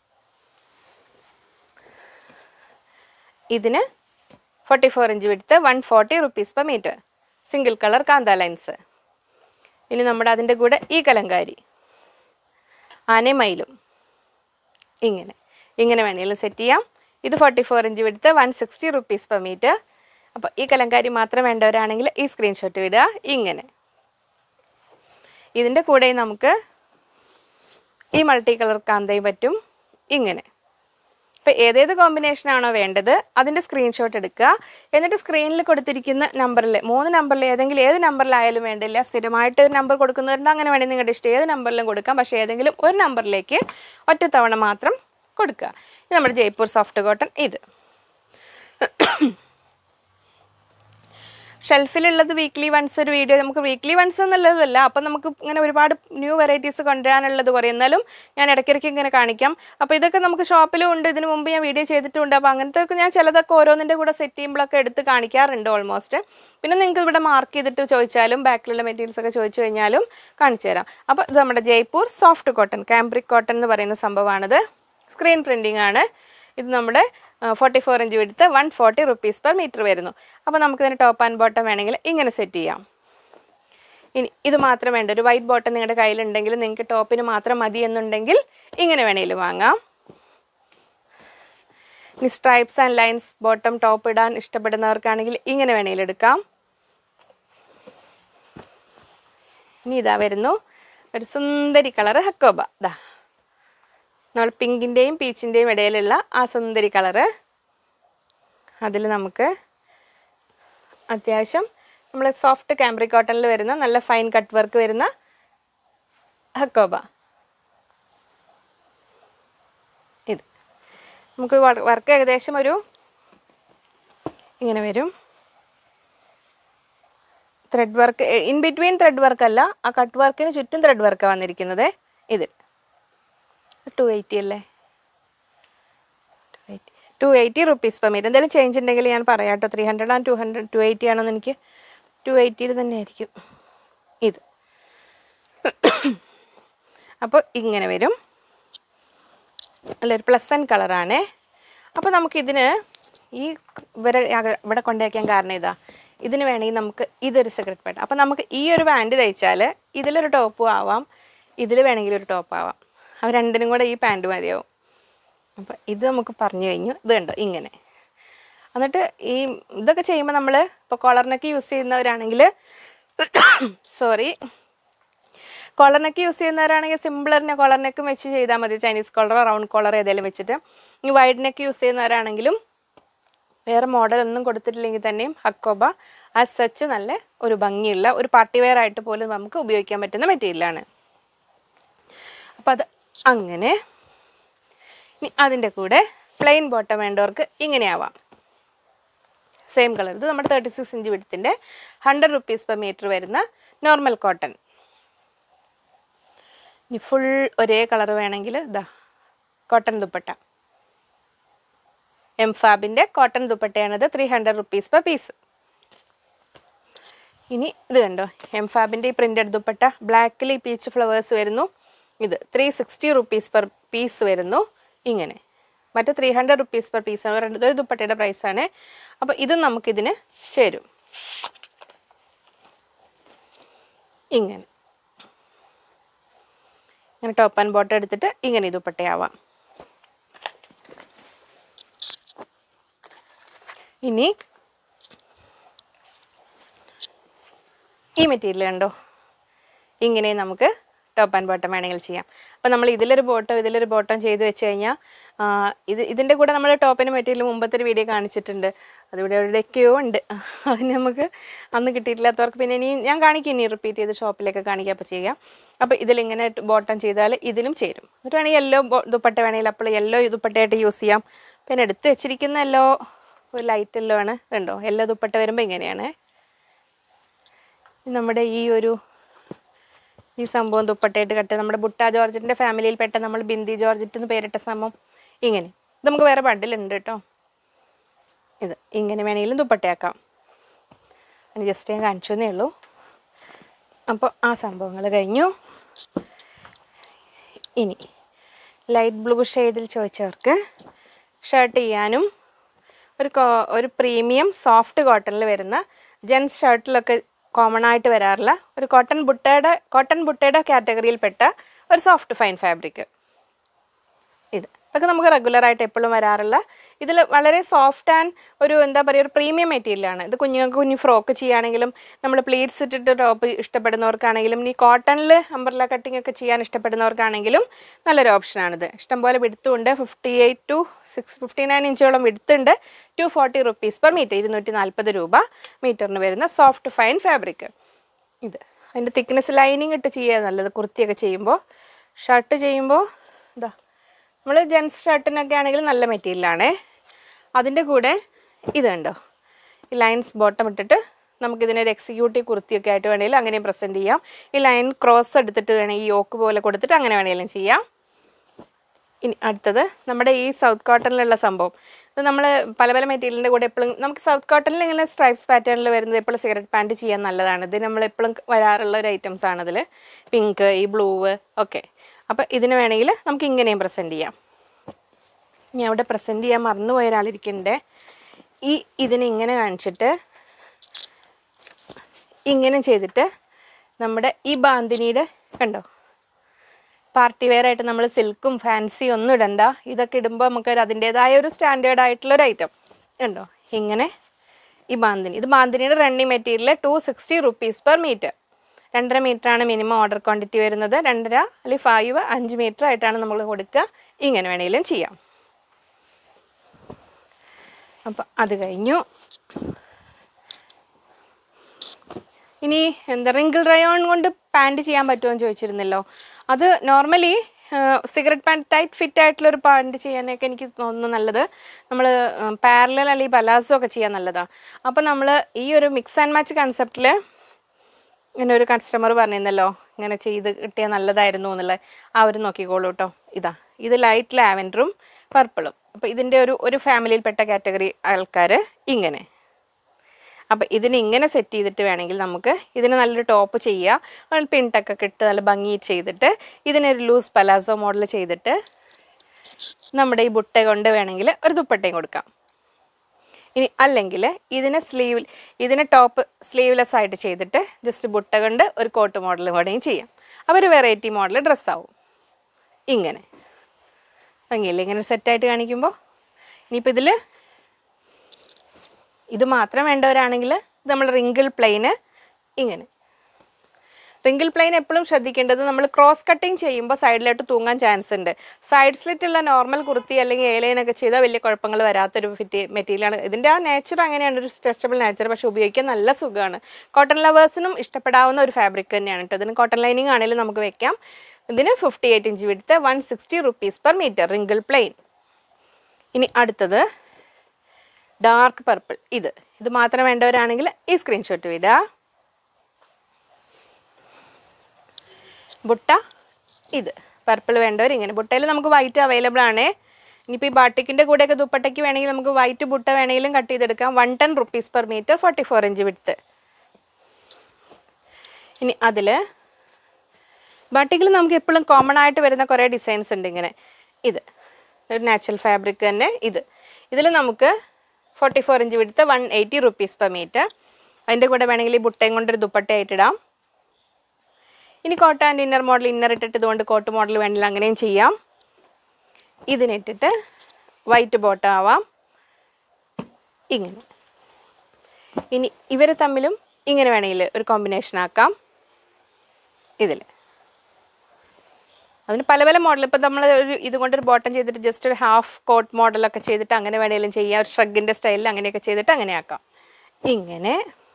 ഇതിന് ഫോർട്ടി ഫോർ ഇഞ്ച് വിടുത്ത് one forty rupees per metre single colour kantha lines. ഇനി നമ്മുടെ അതിൻ്റെ കൂടെ ഈ കലങ്കാരി ആനമയിലും ഇങ്ങനെ ഇങ്ങനെ വേണമെങ്കിലും സെറ്റ് ചെയ്യാം. ഇത് ഫോർട്ടി ഫോർ ഇഞ്ച് വിടുത്ത് one sixty rupees per metre. അപ്പോൾ ഈ കലങ്കാരി മാത്രം വേണ്ടവരാണെങ്കിൽ ഈ സ്ക്രീൻഷോട്ട് വിടുക. ഇങ്ങനെ ഇതിൻ്റെ കൂടെ നമുക്ക് ഈ മൾട്ടി കളർ കാന്തയും പറ്റും. ഇങ്ങനെ അപ്പോൾ ഏതേത് കോമ്പിനേഷനാണോ വേണ്ടത് അതിൻ്റെ സ്ക്രീൻഷോട്ട് എടുക്കുക. എന്നിട്ട് സ്ക്രീനിൽ കൊടുത്തിരിക്കുന്ന നമ്പറിൽ മൂന്ന് നമ്പറിൽ ഏതെങ്കിലും ഏത് നമ്പറിലായാലും വേണ്ടില്ല, സ്ഥിരമായിട്ട് നമ്പർ കൊടുക്കുന്നവരുണ്ട്, അങ്ങനെ വേണമെങ്കിൽ നിങ്ങളുടെ ഇഷ്ടം ഏത് നമ്പറിലും കൊടുക്കാം. പക്ഷേ ഏതെങ്കിലും ഒരു നമ്പറിലേക്ക് ഒറ്റത്തവണ മാത്രം കൊടുക്കുക. ഇത് നമ്മുടെ ജയ്പൂർ സോഫ്റ്റ് കോട്ടൺ. ഇത് ഷെൽഫിലുള്ളത് വീക്ക്ലി വൺസ് ഒരു വീഡിയോ, നമുക്ക് വീക്ക്ലി വൺസ് എന്നുള്ളതല്ല, അപ്പം നമുക്ക് ഇങ്ങനെ ഒരുപാട് ന്യൂ വെറൈറ്റീസ് കൊണ്ടുവരാനുള്ളത് കുറേ, എന്നാലും ഞാൻ ഇടയ്ക്കിടയ്ക്ക് ഇങ്ങനെ കാണിക്കാം. അപ്പോൾ ഇതൊക്കെ നമുക്ക് ഷോപ്പിലും ഉണ്ട്, ഇതിന് മുമ്പ് ഞാൻ വീഡിയോ ചെയ്തിട്ടുണ്ട്. അപ്പോൾ അങ്ങനത്തെ ഒക്കെ ഞാൻ ചിലതൊക്കെ ഓരോന്നിൻ്റെ കൂടെ സെറ്റ് ചെയ്യുമ്പോഴൊക്കെ എടുത്ത് കാണിക്കാറുണ്ട് ഓൾമോസ്റ്റ്. പിന്നെ നിങ്ങൾക്ക് ഇവിടെ മാർക്ക് ചെയ്തിട്ട് ചോദിച്ചാലും ബാക്കിലുള്ള മെറ്റീരിയൽസ് ഒക്കെ ചോദിച്ചു കഴിഞ്ഞാലും കാണിച്ചു തരാം. അപ്പോൾ ഇത് നമ്മുടെ Jaipur soft cotton, cambric cotton എന്ന് പറയുന്ന സംഭവമാണിത്. സ്ക്രീൻ പ്രിൻറ്റിംഗ് ആണ്. ഇത് നമ്മുടെ ഫോർട്ടി ഫോർ ഇഞ്ച് വിടുത്ത് one forty rupees per metre വരുന്നു. അപ്പോൾ നമുക്കിതിന് ടോപ്പ് ആൻഡ് ബോട്ടം വേണമെങ്കിൽ ഇങ്ങനെ സെറ്റ് ചെയ്യാം. ഇനി ഇത് മാത്രം വേണ്ട, ഒരു വൈറ്റ് ബോട്ടം നിങ്ങളുടെ കയ്യിലുണ്ടെങ്കിൽ നിങ്ങൾക്ക് ടോപ്പിന് മാത്രം മതി എന്നുണ്ടെങ്കിൽ ഇങ്ങനെ വേണമെങ്കിലും വാങ്ങാം. ഇനി stripes and lines bottom top ഇടാൻ ഇഷ്ടപ്പെടുന്നവർക്കാണെങ്കിൽ ഇങ്ങനെ വേണമെങ്കിലും എടുക്കാം. ഇനി ഇതാ വരുന്നു ഒരു സുന്ദരി കളറ് ഹക്കോബ. ഇതാ നമ്മൾ പിങ്കിൻ്റെയും പീച്ചിൻ്റെയും ഇടയിലുള്ള ആ സുന്ദരി കളറ്. അതിൽ നമുക്ക് അത്യാവശ്യം നമ്മൾ സോഫ്റ്റ് കാംബ്രിക് കോട്ടണിൽ വരുന്ന നല്ല ഫൈൻ കട്ട് വർക്ക് വരുന്ന ഹക്കോബ. ഇത് നമുക്ക് വർക്ക് ഏകദേശം ഒരു ഇങ്ങനെ വരും. Thread work in between thread വർക്കല്ല, ആ കട്ട് വർക്കിന് ചുറ്റും ത്രെഡ് വർക്കാണ് വന്നിരിക്കുന്നത്. ഇത് ടു എയ്റ്റി അല്ലേ, two eighty rupees per metre. എന്തെങ്കിലും ചേഞ്ച് ഉണ്ടെങ്കിൽ ഞാൻ പറയാം കേട്ടോ. Three hundred and two hundred two eighty ആണെന്ന് എനിക്ക് ടു എയ്റ്റിയിൽ തന്നെ ആയിരിക്കും ഇത്. അപ്പോൾ ഇങ്ങനെ വരും, നല്ലൊരു പ്ലസൻറ്റ് കളറാണ്. അപ്പോൾ നമുക്കിതിന് ഈ ഇവരെ ഇവിടെ കൊണ്ടുവയ്ക്കാൻ കാരണം ഇതാ, ഇതിന് വേണമെങ്കിൽ നമുക്ക് ഇതൊരു സെക്രട്ട് പാൻറ്റ്. അപ്പോൾ നമുക്ക് ഈ ഒരു പാൻറ്റ് തയ്ച്ചാൽ ഇതിലൊരു ടോപ്പും ആവാം, ഇതിൽ വേണമെങ്കിൽ ഒരു ടോപ്പ് ആവാം. അവ രണ്ടിനും കൂടെ ഈ പാൻറ്റ് മതിയാവും. അപ്പോൾ ഇത് നമുക്ക് പറഞ്ഞു കഴിഞ്ഞു. ഇത് കണ്ടോ ഇങ്ങനെ. എന്നിട്ട് ഈ ഇതൊക്കെ ചെയ്യുമ്പോൾ നമ്മൾ ഇപ്പോൾ കോളറിനൊക്കെ യൂസ് ചെയ്യുന്നവരാണെങ്കിൽ സോറി കോളറിനൊക്കെ യൂസ് ചെയ്യുന്നവരാണെങ്കിൽ സിമ്പിളറിനെ കോളറിനൊക്കെ വെച്ച് ചെയ്താൽ മതി. ചൈനീസ് കോളറോ റൗണ്ട് കോളറോ ഏതെങ്കിലും വെച്ചിട്ട്. ഈ വൈഡിനൊക്കെ യൂസ് ചെയ്യുന്നവരാണെങ്കിലും വേറെ മോഡലൊന്നും കൊടുത്തിട്ടില്ലെങ്കിൽ തന്നെയും ഹക്കോബ ആസ് സച്ച് നല്ല ഒരു ഭംഗിയുള്ള ഒരു പാർട്ടി വെയർ ആയിട്ട് പോലും നമുക്ക് ഉപയോഗിക്കാൻ പറ്റുന്ന മെറ്റീരിയലാണ്. അപ്പോൾ അത് അങ്ങനെ. ഇനി അതിൻ്റെ കൂടെ പ്ലെയിൻ ബോട്ടം വേണ്ടവർക്ക് ഇങ്ങനെയാവാം, സെയിം കളർ. ഇത് നമ്മുടെ തേർട്ടി സിക്സ് ഇഞ്ച് വിഡ്ത്തിൻ്റെ ഹൺഡ്രഡ് റുപ്പീസ് പെർ മീറ്റർ വരുന്ന നോർമൽ കോട്ടൺ. ഇനി ഫുൾ ഒരേ കളർ വേണമെങ്കിൽ ഇതാ കോട്ടൺ ദുപ്പട്ട, എം ഫാബിൻ്റെ കോട്ടൺ ദുപ്പട്ടയാണിത്. Three hundred rupees per piece. ഇനി ഇത് കണ്ടോ, എം ഫാബിൻ്റെ ഈ പ്രിൻ്റഡ് ദുപ്പട്ട ബ്ലാക്കിൽ ഈ പീച്ച് ഫ്ലവേഴ്സ് വരുന്നു. ഇത് three sixty rupees per piece വരുന്നു. ഇങ്ങനെ മറ്റേ ത്രീ ഹൺഡ്രഡ് റുപ്പീസ് പെർ പീസാണ്. രണ്ട് ഒരു ദുപ്പട്ടയുടെ പ്രൈസാണ്. അപ്പോൾ ഇതും നമുക്കിതിന് ചേരും. ഇങ്ങനെ ഇങ്ങനെ ടോപ്പ് ആൻഡ് ബോട്ടം എടുത്തിട്ട് ഇങ്ങനെ ദുപ്പട്ടയാവാം. ഇനി ഈ മെറ്റീരിയൽ കണ്ടോ, ഇങ്ങനെ നമുക്ക് ടോപ്പ് ആൻഡ് ബോട്ടം വേണമെങ്കിൽ ചെയ്യാം. അപ്പോൾ നമ്മൾ ഇതിലൊരു ബോട്ടം ഇതിലൊരു ബോട്ടം ചെയ്ത് വെച്ച് കഴിഞ്ഞാൽ ഇത് ഇതിൻ്റെ കൂടെ നമ്മൾ ടോപ്പിന് മെറ്റീരിയൽ മുമ്പത്തെ ഒരു വീഡിയോ കാണിച്ചിട്ടുണ്ട്. അതിവിടെ എവിടെയൊക്കെയോ ഉണ്ട്. അതിന് നമുക്ക് അന്ന് കിട്ടിയിട്ടില്ലാത്തവർക്ക് പിന്നെ ഇനി ഞാൻ കാണിക്കും, ഇനി റിപ്പീറ്റ് ചെയ്ത് ഷോപ്പിലേക്ക് കാണിക്കുക. അപ്പോൾ ചെയ്യാം. അപ്പോൾ ഇതിലിങ്ങനെ ബോട്ടം ചെയ്താൽ ഇതിലും ചേരും. എന്നിട്ട് വേണമെങ്കിൽ യെല്ലോ ദുപ്പട്ട വേണമെങ്കിൽ അപ്പോൾ യെല്ലോ ദുപ്പട്ടയായിട്ട് യൂസ് ചെയ്യാം. പിന്നെ എടുത്ത് വെച്ചിരിക്കുന്ന യെല്ലോ ഒരു ലൈറ്റ് യെല്ലോ ആണ്. കണ്ടോ, യെല്ലോ ദുപ്പട്ട വരുമ്പോൾ ഇങ്ങനെയാണ്. നമ്മുടെ ഈ ഒരു ഈ സംഭവം ദുപ്പട്ടയായിട്ട് കട്ട്, നമ്മുടെ ബുട്ട ജോർജറ്റിൻ്റെ ഫാമിലിയിൽപ്പെട്ട നമ്മൾ ബിന്ദി ജോർജറ്റ് എന്ന് പേരിട്ട സംഭവം ഇങ്ങനെ. ഇത് നമുക്ക് വേറെ ബണ്ടിലുണ്ട് കേട്ടോ. ഇത് ഇങ്ങനെ വേണമെങ്കിലും ദുപ്പട്ടയാക്കാം. അതിന് ജസ്റ്റ് ഞാൻ കാണിച്ചു എന്നേ ഉള്ളൂ. അപ്പോൾ ആ സംഭവങ്ങൾ കഴിഞ്ഞു. ഇനി ലൈറ്റ് ബ്ലൂ ഷെയ്ഡിൽ ചോദിച്ചവർക്ക് ഷർട്ട് ചെയ്യാനും ഒരു ഒരു പ്രീമിയം സോഫ്റ്റ് കോട്ടണിൽ വരുന്ന ജെൻസ് ഷർട്ടിലൊക്കെ കോമൺ ആയിട്ട് വരാറുള്ള ഒരു കോട്ടൺ ബുട്ടയുടെ കോട്ടൺ ബുട്ടയുടെ കാറ്റഗറിയിൽപ്പെട്ട ഒരു സോഫ്റ്റ് ഫൈൻ ഫാബ്രിക്. ഇത് ഇതൊക്കെ നമുക്ക് റെഗുലറായിട്ട് എപ്പോഴും വരാറുള്ള, ഇതിൽ വളരെ സോഫ്റ്റ് ആൻഡ് ഒരു എന്താ പറയുക ഒരു പ്രീമിയം മെറ്റീരിയലാണ്. ഇത് കുഞ്ഞുങ്ങൾക്ക് കുഞ്ഞു ഫ്രോക്ക് ചെയ്യുകയാണെങ്കിലും നമ്മൾ പ്ലീറ്റ്സ് ഇട്ടിട്ട് ടോപ്പ് ഇഷ്ടപ്പെടുന്നവർക്കാണെങ്കിലും ഈ കോട്ടണിൽ അംബ്രല്ല കട്ടിംഗ് ഒക്കെ ചെയ്യാൻ ഇഷ്ടപ്പെടുന്നവർക്കാണെങ്കിലും നല്ലൊരു ഓപ്ഷനാണിത്. ഇഷ്ടംപോലെ വിടുത്തുണ്ട്. Fifty eight to six fifty nine ഇഞ്ചോളം വിടുത്തുണ്ട്. Two forty rupees per metre, ഇരുന്നൂറ്റി നാൽപ്പത് രൂപ മീറ്ററിന് വരുന്ന സോഫ്റ്റ് ഫൈൻ ഫാബ്രിക്. ഇത് അതിൻ്റെ തിക്നെസ് ലൈനിങ് ഇട്ട് ചെയ്യുക നല്ലത്. കുർത്തിയൊക്കെ ചെയ്യുമ്പോൾ, ഷർട്ട് ചെയ്യുമ്പോൾ ഇതാ നമ്മൾ ജെൻസ് ഷർട്ടിനൊക്കെ ആണെങ്കിൽ നല്ല മെറ്റീരിയലാണേ. അതിൻ്റെ കൂടെ ഇത് കണ്ടോ, ഈ ലൈൻസ് ബോട്ടം ഇട്ടിട്ട് നമുക്കിതിനൊരു എക്സിക്യൂട്ടീവ് കുർത്തിയൊക്കെ ആയിട്ട് വേണമെങ്കിൽ അങ്ങനെയും പ്രസൻറ്റ് ചെയ്യാം. ഈ ലൈൻ ക്രോസ് എടുത്തിട്ട് വേണമെങ്കിൽ ഈ യോക്ക് പോലെ കൊടുത്തിട്ട് അങ്ങനെ വേണമെങ്കിലും ചെയ്യാം. ഇനി അടുത്തത് നമ്മുടെ ഈ സൗത്ത് കോട്ടണിലുള്ള സംഭവം. ഇത് നമ്മൾ പല പല മെറ്റീരിയലിൻ്റെ കൂടെ എപ്പോഴും നമുക്ക് സൗത്ത് കോട്ടണിൽ ഇങ്ങനെ സ്ട്രൈപ്സ് പാറ്റേണിൽ വരുന്നത് എപ്പോഴും സിഗരറ്റ് പാൻറ്റ് ചെയ്യാൻ നല്ലതാണ്. ഇത് നമ്മൾ എപ്പോഴും വരാറുള്ള ഒരു ഐറ്റംസ് ആണിതിൽ. പിങ്ക്, ഈ ബ്ലൂ ഒക്കെ. അപ്പോൾ ഇതിന് വേണമെങ്കിൽ നമുക്ക് ഇങ്ങനെയും പ്രസൻറ്റ് ചെയ്യാം. ഇനി അവിടെ പ്രസൻറ്റ് ചെയ്യാൻ മറന്നുപോയ ഒരാളിരിക്കണ്ടേ. ഈ ഇതിനെ ഇങ്ങനെ കാണിച്ചിട്ട് ഇങ്ങനെ ചെയ്തിട്ട് നമ്മുടെ ഈ ബാന്തിനിയുടെ കണ്ടോ, പാർട്ടി വെയർ ആയിട്ട് നമ്മൾ സിൽക്കും ഫാൻസി ഒന്നും ഇടണ്ട. ഇതൊക്കെ ഇടുമ്പോൾ നമുക്ക് അതിൻ്റേതായ ഒരു സ്റ്റാൻഡേർഡ് ആയിട്ടുള്ളൊരു ഐറ്റം ഉണ്ടോ. ഇങ്ങനെ ഈ ബാന്തിനി, ഇത് ബാന്തിനിയുടെ running material two sixty rupees per metre. രണ്ടര മീറ്ററാണ് മിനിമം ഓർഡർ ക്വാണ്ടിറ്റി വരുന്നത്. രണ്ടര അല്ലെങ്കിൽ ഫൈവ് അഞ്ച് മീറ്റർ ആയിട്ടാണ് നമ്മൾ കൊടുക്കുക. ഇങ്ങനെ വേണമെങ്കിലും ചെയ്യാം. അപ്പം അത് കഴിഞ്ഞു. ഇനി എന്താ റിങ്കിൾ റയോൺ കൊണ്ട് പാൻറ്റ് ചെയ്യാൻ പറ്റുമോ എന്ന് ചോദിച്ചിരുന്നല്ലോ. അത് normally cigarette pant tight fit ആയിട്ടുള്ളൊരു പാൻറ്റ് ചെയ്യാനൊക്കെ എനിക്ക് തോന്നുന്നു നല്ലത് നമ്മൾ പാരലൽ അല്ലെങ്കിൽ പലാസോ ഒക്കെ ചെയ്യാൻ നല്ലതാണ്. അപ്പോൾ നമ്മൾ ഈ ഒരു മിക്സ് ആൻഡ് മാച്ച് കൺസെപ്റ്റിൽ ഇങ്ങനെ ഒരു കസ്റ്റമർ പറഞ്ഞിരുന്നല്ലോ ഇങ്ങനെ ചെയ്ത് കിട്ടിയാൽ നല്ലതായിരുന്നു എന്നുള്ളത്. അവർ നോക്കിക്കോളൂ കേട്ടോ. ഇതാ ഇത് ലൈറ്റ് ലാവൻഡറും പർപ്പിളും. അപ്പോൾ ഇതിൻ്റെ ഒരു ഒരു ഫാമിലിയിൽപ്പെട്ട കാറ്റഗറി ആൾക്കാർ ഇങ്ങനെ. അപ്പോൾ ഇതിന് ഇങ്ങനെ സെറ്റ് ചെയ്തിട്ട് വേണമെങ്കിൽ നമുക്ക് ഇതിന് നല്ലൊരു ടോപ്പ് ചെയ്യുക. പിൻടക്കൊക്കെ ഇട്ട് നല്ല ഭംഗി ചെയ്തിട്ട് ഇതിനൊരു ലൂസ് പലാസോ മോഡൽ ചെയ്തിട്ട് നമ്മുടെ ഈ ബുട്ട കൊണ്ട് വേണമെങ്കിൽ ഒരു ദുപ്പട്ടയും കൊടുക്കാം. ഇനി അല്ലെങ്കിൽ ഇതിനെ സ്ലീവ് ഇതിനെ ടോപ്പ് സ്ലീവ്ലെസ് ആയിട്ട് ചെയ്തിട്ട് ജസ്റ്റ് ബുട്ട കൊണ്ട് ഒരു കോട്ട് മോഡൽ വേണമെങ്കിൽ ചെയ്യാം. അപ്പോൾ ഒരു വെറൈറ്റി മോഡൽ ഡ്രസ്സാവും. ഇങ്ങനെ ഭംഗിയില്ല ഇങ്ങനെ സെറ്റായിട്ട് കാണിക്കുമ്പോൾ. ഇനിയിപ്പോൾ ഇതിൽ ഇത് മാത്രം വേണ്ടവരാണെങ്കിൽ നമ്മൾ റിങ്കിൾ പ്ലെയിന് ഇങ്ങനെ. റിങ്കിൾ പ്ലെയിൻ എപ്പോഴും ശ്രദ്ധിക്കേണ്ടത് നമ്മൾ ക്രോസ് കട്ടിങ് ചെയ്യുമ്പോൾ സൈഡിലോട്ട് തൂങ്ങാൻ ചാൻസ് ഉണ്ട്. സൈഡ് സ്ലിറ്റുള്ള നോർമൽ കുർത്തി അല്ലെങ്കിൽ ഏലൈനൊക്കെ ചെയ്താൽ വലിയ കുഴപ്പങ്ങൾ വരാത്തൊരു ഫിറ്റ് മെറ്റീരിയലാണ്. ഇതിൻ്റെ ആ നേച്ചർ അങ്ങനെയാണ്, ഒരു സ്ട്രെച്ചബിൾ നേച്ചർ. പക്ഷേ ഉപയോഗിക്കാൻ നല്ല സുഖമാണ്. കോട്ടൺ ലവേഴ്സിനും ഇഷ്ടപ്പെടാവുന്ന ഒരു ഫാബ്രിക് തന്നെയാണ് കേട്ടോ. ഇതിന് കോട്ടൺ ലൈനിങ് ആണെങ്കിലും നമുക്ക് വെക്കാം. ഇതിന് ഫിഫ്റ്റി എയ്റ്റ് ഇഞ്ച് വിടുത്ത് one sixty rupees per metre wrinkle plain. ഇനി അടുത്തത് ഡാർക്ക് പർപ്പിൾ. ഇത് ഇത് മാത്രം വേണ്ടവരാണെങ്കിൽ ഈ സ്ക്രീൻഷോട്ട് വിടുക. ബുട്ട ഇത് പർപ്പിൾ വേണ്ടവർ ഇങ്ങനെ. ബുട്ടയിൽ നമുക്ക് വൈറ്റ് അവൈലബിൾ ആണ്. ഇനിയിപ്പോൾ ഈ ബാട്ടിക്കിൻ്റെ കൂടെയൊക്കെ ദുപ്പട്ടയ്ക്ക് വേണമെങ്കിൽ നമുക്ക് വൈറ്റ് ബുട്ട വേണമെങ്കിലും കട്ട് ചെയ്തെടുക്കാം. One ten rupees per metre forty four inch വിടുത്ത്. ഇനി അതിൽ ബാട്ടിക്കിൽ നമുക്ക് എപ്പോഴും കോമൺ ആയിട്ട് വരുന്ന കുറേ ഡിസൈൻസ് ഉണ്ട്. ഇങ്ങനെ ഇത് ഒരു നാച്ചുറൽ ഫാബ്രിക് തന്നെ. ഇത് ഇതിൽ നമുക്ക് ഫോർട്ടി ഫോർ ഇഞ്ച് വിടുത്ത് one eighty rupees per metre. അതിൻ്റെ കൂടെ വേണമെങ്കിൽ ഈ ബുട്ടയും കൊണ്ടൊരു ദുപ്പട്ടയായിട്ടിടാം. ഇനി coat and inner model, inner ഇട്ടിട്ട് ഇതുകൊണ്ട് കോട്ട് മോഡൽ വേണമെങ്കിൽ അങ്ങനെയും ചെയ്യാം. ഇതിനിട്ടിട്ട് വൈറ്റ് ബോട്ടം ആവാം ഇങ്ങനെ. ഇനി ഇവർ തമ്മിലും ഇങ്ങനെ വേണമെങ്കിൽ ഒരു കോമ്പിനേഷൻ ആക്കാം ഇതിൽ. അതിന് പല പല മോഡൽ. ഇപ്പം നമ്മൾ ഒരു ഇതുകൊണ്ടൊരു ബോട്ടം ചെയ്തിട്ട് ജസ്റ്റ് ഒരു ഹാഫ് കോട്ട് മോഡലൊക്കെ ചെയ്തിട്ട് അങ്ങനെ വേണമെങ്കിലും ചെയ്യാം. ഒരു ഷ്രഗിൻ്റെ സ്റ്റൈലിൽ അങ്ങനെയൊക്കെ ചെയ്തിട്ട് അങ്ങനെ ആക്കാം ഇങ്ങനെ.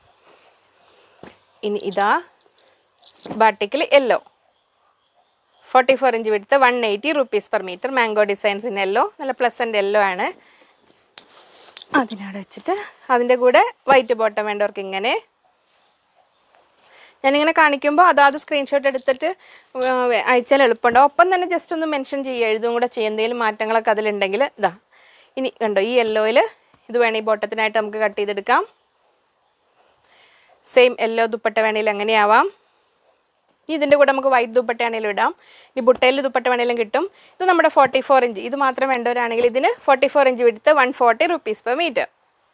ഇനി ഇതാ ബാട്ടിക്കിൽ യെല്ലോ, ഫോർട്ടി ഫോർ ഇഞ്ച് വിടുത്ത് one eighty rupees per metre. Mango designs in yellow, നല്ല പ്ലസൻറ്റ് യെല്ലോ ആണ്. അതിനവിടെ വെച്ചിട്ട് അതിൻ്റെ കൂടെ വൈറ്റ് ബോട്ടം വേണ്ടവർക്ക് ഇങ്ങനെ. ഞാനിങ്ങനെ കാണിക്കുമ്പോൾ അതാത് സ്ക്രീൻഷോട്ട് എടുത്തിട്ട് അയച്ചാൽ എളുപ്പമുണ്ടാവും. ഒപ്പം തന്നെ ജസ്റ്റ് ഒന്ന് മെൻഷൻ ചെയ്യുക, എഴുതും കൂടെ ചെയ്യുക, എന്തെങ്കിലും മാറ്റങ്ങളൊക്കെ അതിലുണ്ടെങ്കിൽ. ഇതാ ഇനി കണ്ടോ, ഈ യെല്ലോയിൽ ഇത് വേണം ഈ ബോട്ടത്തിനായിട്ട് നമുക്ക് കട്ട് ചെയ്തെടുക്കാം. സെയിം യെല്ലോ ദുപ്പട്ട വേണമെങ്കിൽ അങ്ങനെയാവാം. ഇനി ഇതിൻ്റെ കൂടെ നമുക്ക് വൈറ്റ് ദുപ്പട്ടയാണെങ്കിലും ഇടാം. ഈ ബുട്ടയിൽ ദുപ്പട്ട വേണമെങ്കിലും കിട്ടും. ഇത് നമ്മുടെ ഫോർട്ടി ഫോർ ഇഞ്ച്, ഇത് മാത്രം വേണ്ടവരാണെങ്കിൽ ഇതിന് ഫോർട്ടി ഫോർ ഇഞ്ച് വിടുത്ത് one forty rupees per metre.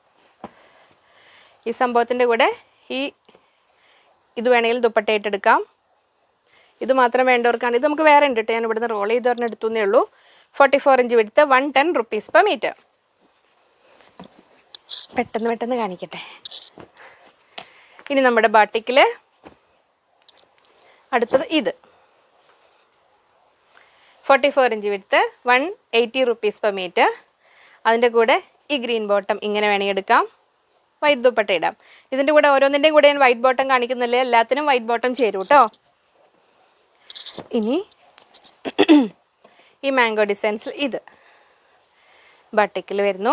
ഈ സംഭവത്തിൻ്റെ കൂടെ ഈ ഇത് വേണമെങ്കിൽ ദുപ്പട്ടയായിട്ടെടുക്കാം. ഇത് മാത്രം വേണ്ടവർക്കാണ്. ഇത് നമുക്ക് വേറെ ഉണ്ട് കേട്ടോ, ഞാൻ ഇവിടുന്ന് റോൾ ചെയ്ത് പറഞ്ഞ് എടുത്തുന്നേ ഉള്ളൂ. ഫോർട്ടി ഫോർ ഇഞ്ച് വിടുത്ത് one ten rupees per metre. പെട്ടെന്ന് പെട്ടെന്ന് കാണിക്കട്ടെ. ഇനി നമ്മുടെ ബാട്ടിക്കിൽ അടുത്തത് ഇത് ഫോർട്ടി ഫോർ ഇഞ്ച് വിടുത്ത് one eighty rupees per metre. അതിൻ്റെ കൂടെ ഈ ഗ്രീൻ ബോട്ടം ഇങ്ങനെ വേണമെങ്കിൽ എടുക്കാം. വൈറ്റ് ദുപ്പട്ട ഇടാം. ഇതിൻ്റെ കൂടെ ഓരോന്നിൻ്റെയും കൂടെ ഞാൻ വൈറ്റ് ബോട്ടം കാണിക്കുന്നില്ല, എല്ലാത്തിനും വൈറ്റ് ബോട്ടം ചേരും കേട്ടോ. ഇനി ഈ മാംഗോ ഡിസൈൻസിൽ ഇത് ബാട്ടിക്കിൽ വരുന്നു.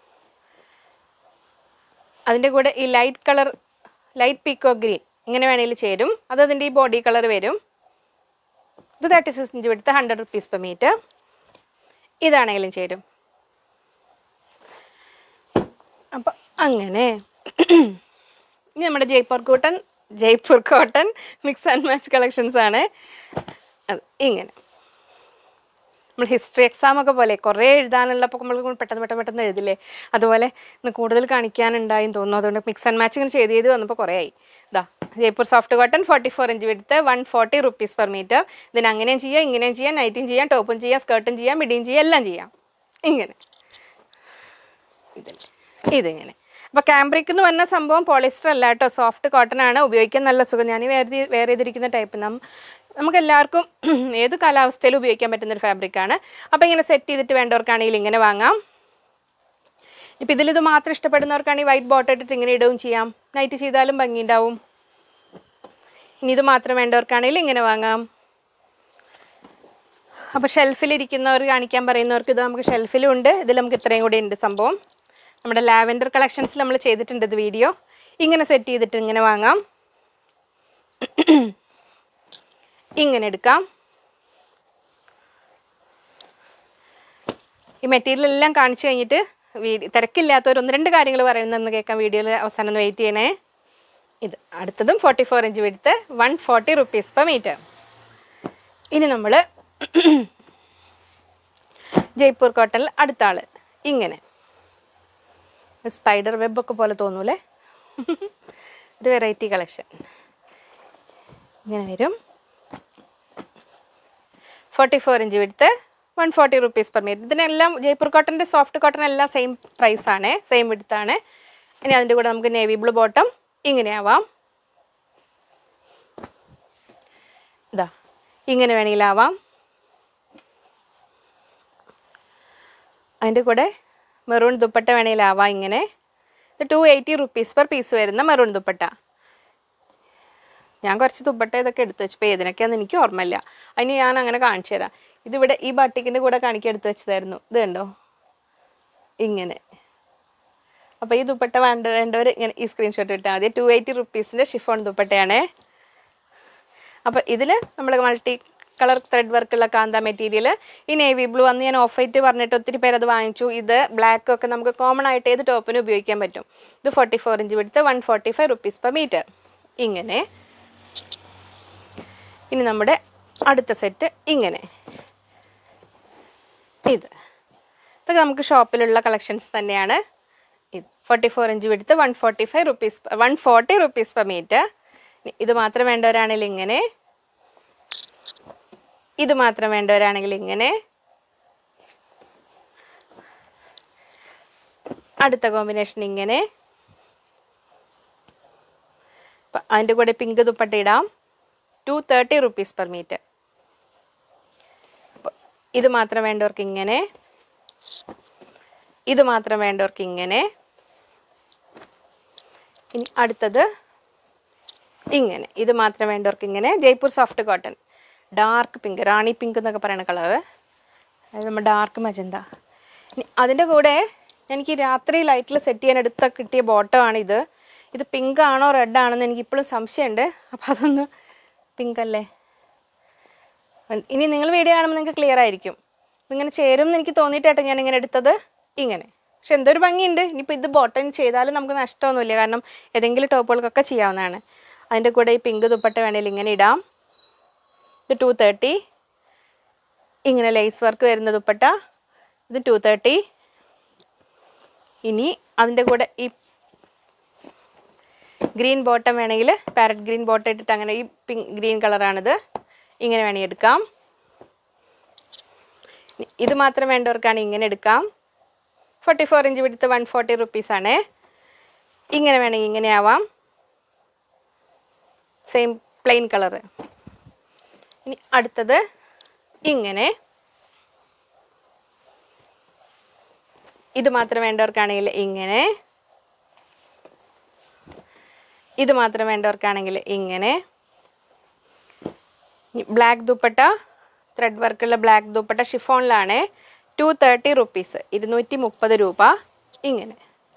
അതിൻ്റെ കൂടെ ഈ light colour, light peacock green ഇങ്ങനെ വേണമെങ്കിൽ ചേരും. അത് അതിൻ്റെ ഈ ബോഡി കളർ വരും. ഇത് തേർട്ടി സിക്സ് ഇഞ്ച് വിടുത്ത് ഹൺഡ്രഡ് റുപ്പീസ് പെർ മീറ്റർ. ഇതാണെങ്കിലും ചേരും. അപ്പം അങ്ങനെ ഇനി നമ്മുടെ Jaipur cotton Jaipur cotton mix and match collections ആണ്. അത് ഇങ്ങനെ നമ്മൾ ഹിസ്റ്ററി എക്സാമൊക്കെ പോലെ കുറേ എഴുതാനുള്ളപ്പോൾ നമ്മൾ പെട്ടെന്ന് പെട്ടെന്ന് പെട്ടെന്ന് എഴുതില്ലേ, അതുപോലെ ഇന്ന് കൂടുതൽ കാണിക്കാനുണ്ടായെന്ന് തോന്നുന്നു. അതുകൊണ്ട് മിക്സ് ആൻഡ് മാച്ച് ഇങ്ങനെ ചെയ്ത് ചെയ്ത് വന്നപ്പോൾ കുറേ ആയി. ഇതാ Jaipur soft cotton forty four inch വിടുത്ത് one forty rupees per metre. ഇതിന് അങ്ങനെയും ചെയ്യാം, ഇങ്ങനെയും ചെയ്യാം, നൈറ്റും ചെയ്യാം, ടോപ്പും ചെയ്യാം, സ്കേർട്ടും ചെയ്യാം, മിഡിയും ചെയ്യാം, എല്ലാം ചെയ്യാം ഇങ്ങനെ. ഇതിൽ ഇതിങ്ങനെ. അപ്പോൾ കാംബ്രിക് എന്ന് പറഞ്ഞ സംഭവം പോളിസ്റ്റർ അല്ല കേട്ടോ, സോഫ്റ്റ് കോട്ടൺ ആണ്. ഉപയോഗിക്കാൻ നല്ല സുഖം. ഞാൻ വേറെ വേറെ ചെയ്തിരിക്കുന്ന ടൈപ്പ് നം നമുക്ക് എല്ലാവർക്കും ഏത് കാലാവസ്ഥയിലും ഉപയോഗിക്കാൻ പറ്റുന്നൊരു ഫാബ്രിക്കാണ്. അപ്പോൾ ഇങ്ങനെ സെറ്റ് ചെയ്തിട്ട് വേണ്ടവർക്കാണെങ്കിൽ ഇങ്ങനെ വാങ്ങാം. ഇപ്പം ഇതിലിത് മാത്രം ഇഷ്ടപ്പെടുന്നവർക്കാണെങ്കിൽ വൈറ്റ് ബോട്ടം ഇട്ടിട്ട് ഇങ്ങനെ ഇടുകയും ചെയ്യാം. നൈറ്റ് ചെയ്താലും ഭംഗി ഉണ്ടാവും. ഇനി ഇത് മാത്രം വേണ്ടവർക്കാണെങ്കിൽ ഇങ്ങനെ വാങ്ങാം. അപ്പോൾ ഷെൽഫിലിരിക്കുന്നവർ കാണിക്കാൻ പറയുന്നവർക്ക് ഇത് നമുക്ക് ഷെൽഫിലും ഉണ്ട്. ഇതിൽ നമുക്ക് ഇത്രയും കൂടി ഉണ്ട് സംഭവം. നമ്മുടെ ലാവൻഡർ കളക്ഷൻസിൽ നമ്മൾ ചെയ്തിട്ടുണ്ട് ഇത് വീഡിയോ. ഇങ്ങനെ സെറ്റ് ചെയ്തിട്ട് ഇങ്ങനെ വാങ്ങാം. ഇങ്ങനെ എടുക്കാം. ഈ മെറ്റീരിയൽ എല്ലാം കാണിച്ചു കഴിഞ്ഞിട്ട് വീഡിയോ തിരക്കില്ലാത്തവർ ഒന്ന് രണ്ട് കാര്യങ്ങൾ പറയുന്നതെന്ന് കേൾക്കാൻ വീഡിയോയിൽ അവസാനം ഒന്ന് വെയിറ്റ് ചെയ്യണേ. ഇത് അടുത്തതും ഫോർട്ടി ഫോർ ഇഞ്ച് വിടുത്ത് one forty rupees per metre. ഇനി നമ്മൾ ജയ്പൂർ കോട്ടണിൽ അടുത്ത ആൾ ഇങ്ങനെ സ്പൈഡർ വെബൊക്കെ പോലെ തോന്നൂലേ, ഒരു വെറൈറ്റി കളക്ഷൻ ഇങ്ങനെ വരും. ഫോർട്ടി ഫോർ ഇഞ്ച് വിടുത്ത് one forty rupees per metre. ഇതിനെല്ലാം ജയ്പൂർ കോട്ടൻ്റെ സോഫ്റ്റ് കോട്ടൺ എല്ലാം സെയിം പ്രൈസാണ്, സെയിം വിടുത്താണ്. ഇനി അതിൻ്റെ കൂടെ നമുക്ക് നേവി ബ്ലൂ ബോട്ടം ഇങ്ങനെയാവാം. ഇതാ ഇങ്ങനെ വേണമെങ്കിലാവാം. അതിൻ്റെ കൂടെ മെറൂൺ ദുപ്പട്ട വേണമെങ്കിലാവാം ഇങ്ങനെ. ഇത് two eighty rupees per piece വരുന്ന മെറൂൺ ദുപ്പട്ട. ഞാൻ കുറച്ച് ദുപ്പട്ട ഇതൊക്കെ എടുത്ത് വെച്ചപ്പോൾ ഏതിനൊക്കെയാണെന്ന് എനിക്ക് ഓർമ്മയില്ല. അതിന് ഞാൻ അങ്ങനെ കാണിച്ചു തരാം. ഇതിവിടെ ഈ ബാട്ടിക്കിൻ്റെ കൂടെ കാണിക്കാൻ എടുത്ത് വെച്ചതായിരുന്നു. ഇത് കണ്ടോ ഇങ്ങനെ. അപ്പോൾ ഈ ദുപ്പട്ട വേണ്ട വേണ്ടവർ ഇങ്ങനെ ഈ സ്ക്രീൻഷോട്ട് ഇട്ടാൽ മതി. ടു എയ്റ്റി റുപ്പീസിൻ്റെ ഷിഫോൺ ദുപ്പട്ടയാണേ. അപ്പോൾ ഇതിൽ നമ്മൾ മൾട്ടി കളർ ത്രെഡ് വർക്കുള്ള കാന്ത മെറ്റീരിയൽ. ഈ നേവി ബ്ലൂ അന്ന് ഞാൻ ഓഫ് വൈറ്റ് പറഞ്ഞിട്ട് ഒത്തിരി പേര് അത് വാങ്ങിച്ചു. ഇത് ബ്ലാക്ക് ഒക്കെ നമുക്ക് കോമൺ ആയിട്ട് ഏത് ടോപ്പിന് ഉപയോഗിക്കാൻ പറ്റും. ഇത് ഫോർട്ടി ഫോർ ഇഞ്ച് വിടുത്ത് one forty five rupees per metre ഇങ്ങനെ. ഇനി നമ്മുടെ അടുത്ത സെറ്റ് ഇങ്ങനെ ഇത് ഇതൊക്കെ നമുക്ക് ഷോപ്പിലുള്ള കളക്ഷൻസ് തന്നെയാണ്. ഇത് ഫോർട്ടി ഫോർ ഇഞ്ച് വിടുത്ത് one forty five rupees one forty rupees per metre. ഇത് മാത്രം വേണ്ടവരാണെങ്കിൽ ഇങ്ങനെ, ഇത് മാത്രം വേണ്ടവരാണെങ്കിൽ ഇങ്ങനെ. അടുത്ത കോമ്പിനേഷൻ ഇങ്ങനെ. അതിൻ്റെ കൂടെ പിങ്ക് ദുപ്പട്ട ഇടാം. Two thirty rupees per metre. ഇത് മാത്രം വേണ്ടവർക്ക് ഇങ്ങനെ, ഇത് മാത്രം വേണ്ടവർക്ക് ഇങ്ങനെ. ഇനി അടുത്തത് ഇങ്ങനെ, ഇത് മാത്രം വേണ്ടവർക്ക് ഇങ്ങനെ. Jaipur soft cotton dark pink, rani pink എന്നൊക്കെ പറയുന്ന കളറ്, അതായത് നമ്മൾ ഡാർക്ക് മജന്ത. ഇനി അതിൻ്റെ കൂടെ എനിക്ക് രാത്രി ലൈറ്റിൽ സെറ്റ് ചെയ്യാൻ എടുത്ത കിട്ടിയ ബോട്ടമാണിത്. ഇത് പിങ്ക് ആണോ റെഡ് ആണെന്ന് എനിക്കിപ്പോഴും സംശയമുണ്ട്. അപ്പോൾ അതൊന്ന് പിങ്ക് അല്ലേ? ഇനി നിങ്ങൾ വീഡിയോ കാണുമ്പോൾ നിങ്ങൾക്ക് ക്ലിയർ ആയിരിക്കും. ഇങ്ങനെ ചേരും എന്ന് എനിക്ക് തോന്നിയിട്ടാണ് ഞാൻ ഇങ്ങനെ എടുത്തത് ഇങ്ങനെ. പക്ഷെ എന്തൊരു ഭംഗിയുണ്ട്. ഇനിയിപ്പോൾ ഇത് ബോട്ടം ചെയ്താലും നമുക്ക് നഷ്ടമൊന്നുമില്ല, കാരണം ഏതെങ്കിലും ടോപ്പുകൾക്കൊക്കെ ചെയ്യാവുന്നതാണ്. അതിൻ്റെ കൂടെ ഈ പിങ്ക് ദുപ്പട്ട വേണമെങ്കിൽ ഇങ്ങനെ ഇടാം. ഇത് ടു തേർട്ടി. ഇങ്ങനെ ലേസ് വർക്ക് വരുന്ന ദുപ്പട്ട, ഇത് ടു തേർട്ടി. ഇനി അതിൻ്റെ കൂടെ ഈ ഗ്രീൻ ബോട്ടം വേണമെങ്കിൽ പാരറ്റ് ഗ്രീൻ ബോട്ടം ഇട്ടിട്ട് അങ്ങനെ ഈ പിങ്ക് ഗ്രീൻ കളറാണിത്, ഇങ്ങനെ വേണമെങ്കിൽ എടുക്കാം. ഇത് മാത്രം വേണ്ടവർക്കാണ് ഇങ്ങനെ എടുക്കാം. ഫോർട്ടി ഫോർ ഇഞ്ച് വിടുത്ത് വൺ ഫോർട്ടി റുപ്പീസാണ്. ഇങ്ങനെ വേണമെങ്കിൽ ഇങ്ങനെ ആവാം, സെയിം പ്ലെയിൻ കളറ്. ഇനി അടുത്തത് ഇങ്ങനെ. ഇത് മാത്രം വേണ്ടവർക്കാണെങ്കിൽ ഇങ്ങനെ, ഇത് മാത്രം വേണ്ടവർക്കാണെങ്കിൽ ഇങ്ങനെ. ബ്ലാക്ക് ദുപ്പട്ട, ത്രെഡ് വർക്കുള്ള ബ്ലാക്ക് ദുപ്പട്ട ഷിഫോണിലാണ്. ടു തേർട്ടി റുപ്പീസ്, ഇരുന്നൂറ്റി മുപ്പത് രൂപ. ഇങ്ങനെ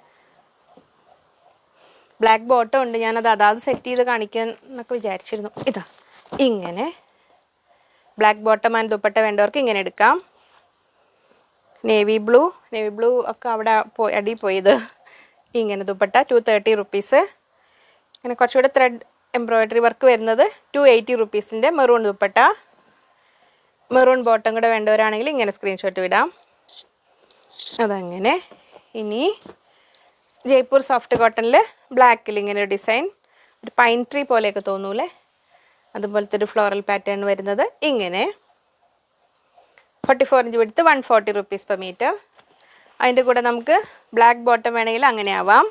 ബ്ലാക്ക് ബോട്ടം ഉണ്ട്, ഞാനത് അതാത് സെറ്റ് ചെയ്ത് കാണിക്കാൻ എന്നൊക്കെ വിചാരിച്ചിരുന്നു. ഇതാ ഇങ്ങനെ ബ്ലാക്ക് ബോട്ടം ആൻഡ് ദുപ്പട്ട വേണ്ടവർക്ക് ഇങ്ങനെ എടുക്കാം. നേവി ബ്ലൂ, നേവി ബ്ലൂ ഒക്കെ അവിടെ പോയി അടി പോയത്. ഇങ്ങനെ ദുപ്പട്ട ടു തേർട്ടി റുപ്പീസ്. ഇങ്ങനെ കുറച്ചുകൂടെ ത്രെഡ് എംബ്രോയ്ഡറി വർക്ക് വരുന്നത് ടു എയ്റ്റി റുപ്പീസിൻ്റെ മെറൂൺ ദുപ്പട്ട. മെറൂൺ ബോട്ടം കൂടെ വേണ്ടവരാണെങ്കിൽ ഇങ്ങനെ സ്ക്രീൻഷോട്ട് വിടാം. അതങ്ങനെ. ഇനി ജയ്പൂർ സോഫ്റ്റ് കോട്ടണിൽ ബ്ലാക്കിൽ ഇങ്ങനെ ഒരു ഡിസൈൻ, ഒരു പൈൻ ട്രീ പോലെയൊക്കെ തോന്നൂലേ, അതുപോലത്തെ ഒരു ഫ്ലോറൽ പാറ്റേൺ വരുന്നത് ഇങ്ങനെ. ഫോർട്ടി ഫോർ ഇഞ്ച് വിടുത്ത് one forty rupees per metre. അതിൻ്റെ കൂടെ നമുക്ക് ബ്ലാക്ക് ബോട്ടം വേണമെങ്കിൽ അങ്ങനെ ആവാം.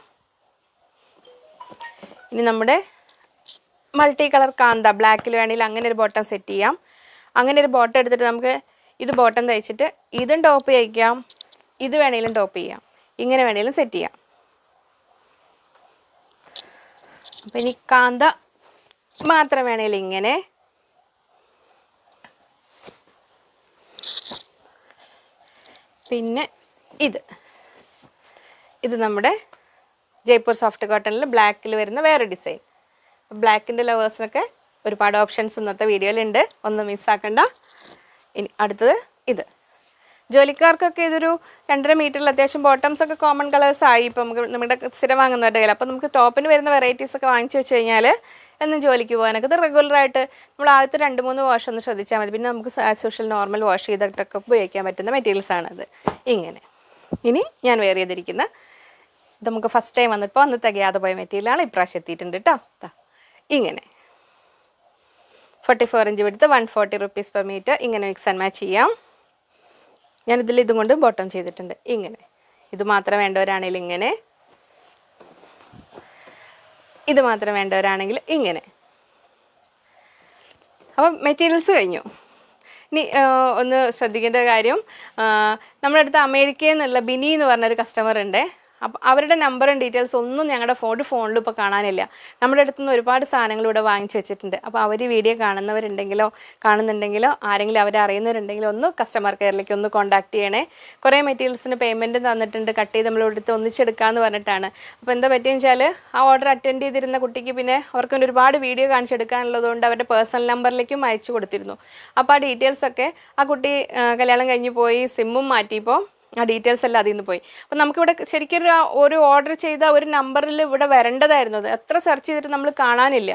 ഇനി നമ്മുടെ മൾട്ടി കളർ കാന്ത ബ്ലാക്കിൽ വേണമെങ്കിൽ അങ്ങനെ ഒരു ബോട്ടം സെറ്റ് ചെയ്യാം. അങ്ങനെ ഒരു ബോട്ടം എടുത്തിട്ട് നമുക്ക് ഇത് ബോട്ടം തയ്ച്ചിട്ട് ഇതും ടോപ്പ് തയ്ക്കാം, ഇത് വേണമെങ്കിലും ടോപ്പ് ചെയ്യാം, ഇങ്ങനെ വേണമെങ്കിലും സെറ്റ് ചെയ്യാം. അപ്പം ഇനി കാന്ത മാത്രം വേണമെങ്കിൽ ഇങ്ങനെ, പിന്നെ ഇത് ഇത് നമ്മുടെ ജയ്പൂർ സോഫ്റ്റ് കോട്ടണിൽ ബ്ലാക്കിൽ വരുന്ന വേറെ ഡിസൈൻ. ബ്ലാക്കിൻ്റെ ലവേഴ്സിനൊക്കെ ഒരുപാട് ഓപ്ഷൻസ് ഇന്നത്തെ വീഡിയോയിലുണ്ട്, ഒന്നും മിസ്സാക്കണ്ട. ഇനി അടുത്തത് ഇത് ജോലിക്കാർക്കൊക്കെ ഇതൊരു രണ്ടര മീറ്ററിൽ അത്യാവശ്യം ബോട്ടംസ് ഒക്കെ കോമൺ കളേഴ്സ് ആയി ഇപ്പം നമുക്ക് നമ്മുടെ സ്ഥിരം വാങ്ങുന്നവരുടെ കയ്യിൽ. അപ്പോൾ നമുക്ക് ടോപ്പിന് വരുന്ന വെറൈറ്റീസ് ഒക്കെ വാങ്ങിച്ചു വെച്ച് കഴിഞ്ഞാൽ എന്നും ജോലിക്ക് പോകാനൊക്കെ ഇത് റെഗുലറായിട്ട് നമ്മൾ ആദ്യത്തെ രണ്ട് മൂന്ന് വാഷ് ഒന്ന് ശ്രദ്ധിച്ചാൽ മതി. പിന്നെ നമുക്ക് ആസ് യൂഷ്വൽ നോർമൽ വാഷ് ചെയ്തിട്ടൊക്കെ ഉപയോഗിക്കാൻ പറ്റുന്ന മെറ്റീരിയൽസാണത്. ഇങ്ങനെ ഇനി ഞാൻ വെയർ ചെയ്തിരിക്കുന്ന ഇത് നമുക്ക് ഫസ്റ്റ് ടൈം വന്നപ്പോൾ അന്ന് തികയാതെ പോയ മെറ്റീരിയലാണ്, ഇപ്രാവശ്യം എത്തിയിട്ടുണ്ട് കേട്ടോ. ഇങ്ങനെ ഫോർട്ടി ഫോർ ഇഞ്ച് വിടുത്ത് one forty rupees per metre. ഇങ്ങനെ മിക്സ് ആൻഡ് മാച്ച് ചെയ്യാം. ഞാനിതിൽ ഇതും കൊണ്ട് ബോട്ടം ചെയ്തിട്ടുണ്ട്. ഇങ്ങനെ ഇത് മാത്രം വേണ്ടവരാണെങ്കിൽ ഇങ്ങനെ, ഇത് മാത്രം വേണ്ടവരാണെങ്കിൽ ഇങ്ങനെ. അപ്പം മെറ്റീരിയൽസ് കഴിഞ്ഞു. ഇനി ഒന്ന് ശ്രദ്ധിക്കേണ്ട കാര്യം, നമ്മുടെ അടുത്ത് അമേരിക്കയിൽ നിന്നുള്ള ബിനി എന്ന് പറഞ്ഞൊരു കസ്റ്റമർ ഉണ്ട്. അപ്പോൾ അവരുടെ നമ്പറും ഡീറ്റെയിൽസ് ഒന്നും ഞങ്ങളുടെ ഫോൺ ഫോണിൽ ഇപ്പോൾ കാണാനില്ല. നമ്മുടെ അടുത്ത് നിന്ന് ഒരുപാട് സാധനങ്ങൾ ഇവിടെ വാങ്ങിച്ചു വെച്ചിട്ടുണ്ട്. അപ്പോൾ അവർ വീഡിയോ കാണുന്നവരുണ്ടെങ്കിലോ കാണുന്നുണ്ടെങ്കിലോ ആരെങ്കിലും അവരെ അറിയുന്നവരുണ്ടെങ്കിലോ ഒന്ന് കസ്റ്റമർ കെയറിലേക്ക് ഒന്ന് കോൺടാക്ട് ചെയ്യണേ. കുറേ മെറ്റീരിയൽസിന് പേയ്മെൻറ്റ് തന്നിട്ടുണ്ട്, കട്ട് ചെയ്ത് നമ്മൾ എടുത്ത് ഒന്നിച്ചെടുക്കാമെന്ന് പറഞ്ഞിട്ടാണ്. അപ്പോൾ എന്താ പറ്റിയെന്ന് വെച്ചാൽ ആ ഓർഡർ അറ്റൻഡ് ചെയ്തിരുന്ന കുട്ടിക്ക് പിന്നെ അവർക്ക് ഒരുപാട് വീഡിയോ കാണിച്ചെടുക്കാനുള്ളതുകൊണ്ട് അവരുടെ പേഴ്സണൽ നമ്പറിലേക്കും അയച്ചു കൊടുത്തിരുന്നു. അപ്പോൾ ആ ഡീറ്റെയിൽസൊക്കെ ആ കുട്ടി കല്യാണം കഴിഞ്ഞ് പോയി സിമ്മും മാറ്റിയപ്പോൾ ആ ഡീറ്റെയിൽസ് എല്ലാം അതിൽ നിന്ന് പോയി. അപ്പോൾ നമുക്കിവിടെ ശരിക്കും ഒരു ഒരു ഓർഡർ ചെയ്ത ഒരു നമ്പറിൽ ഇവിടെ വരേണ്ടതായിരുന്നു. അത് എത്ര സെർച്ച് ചെയ്തിട്ട് നമ്മൾ കാണാനില്ല.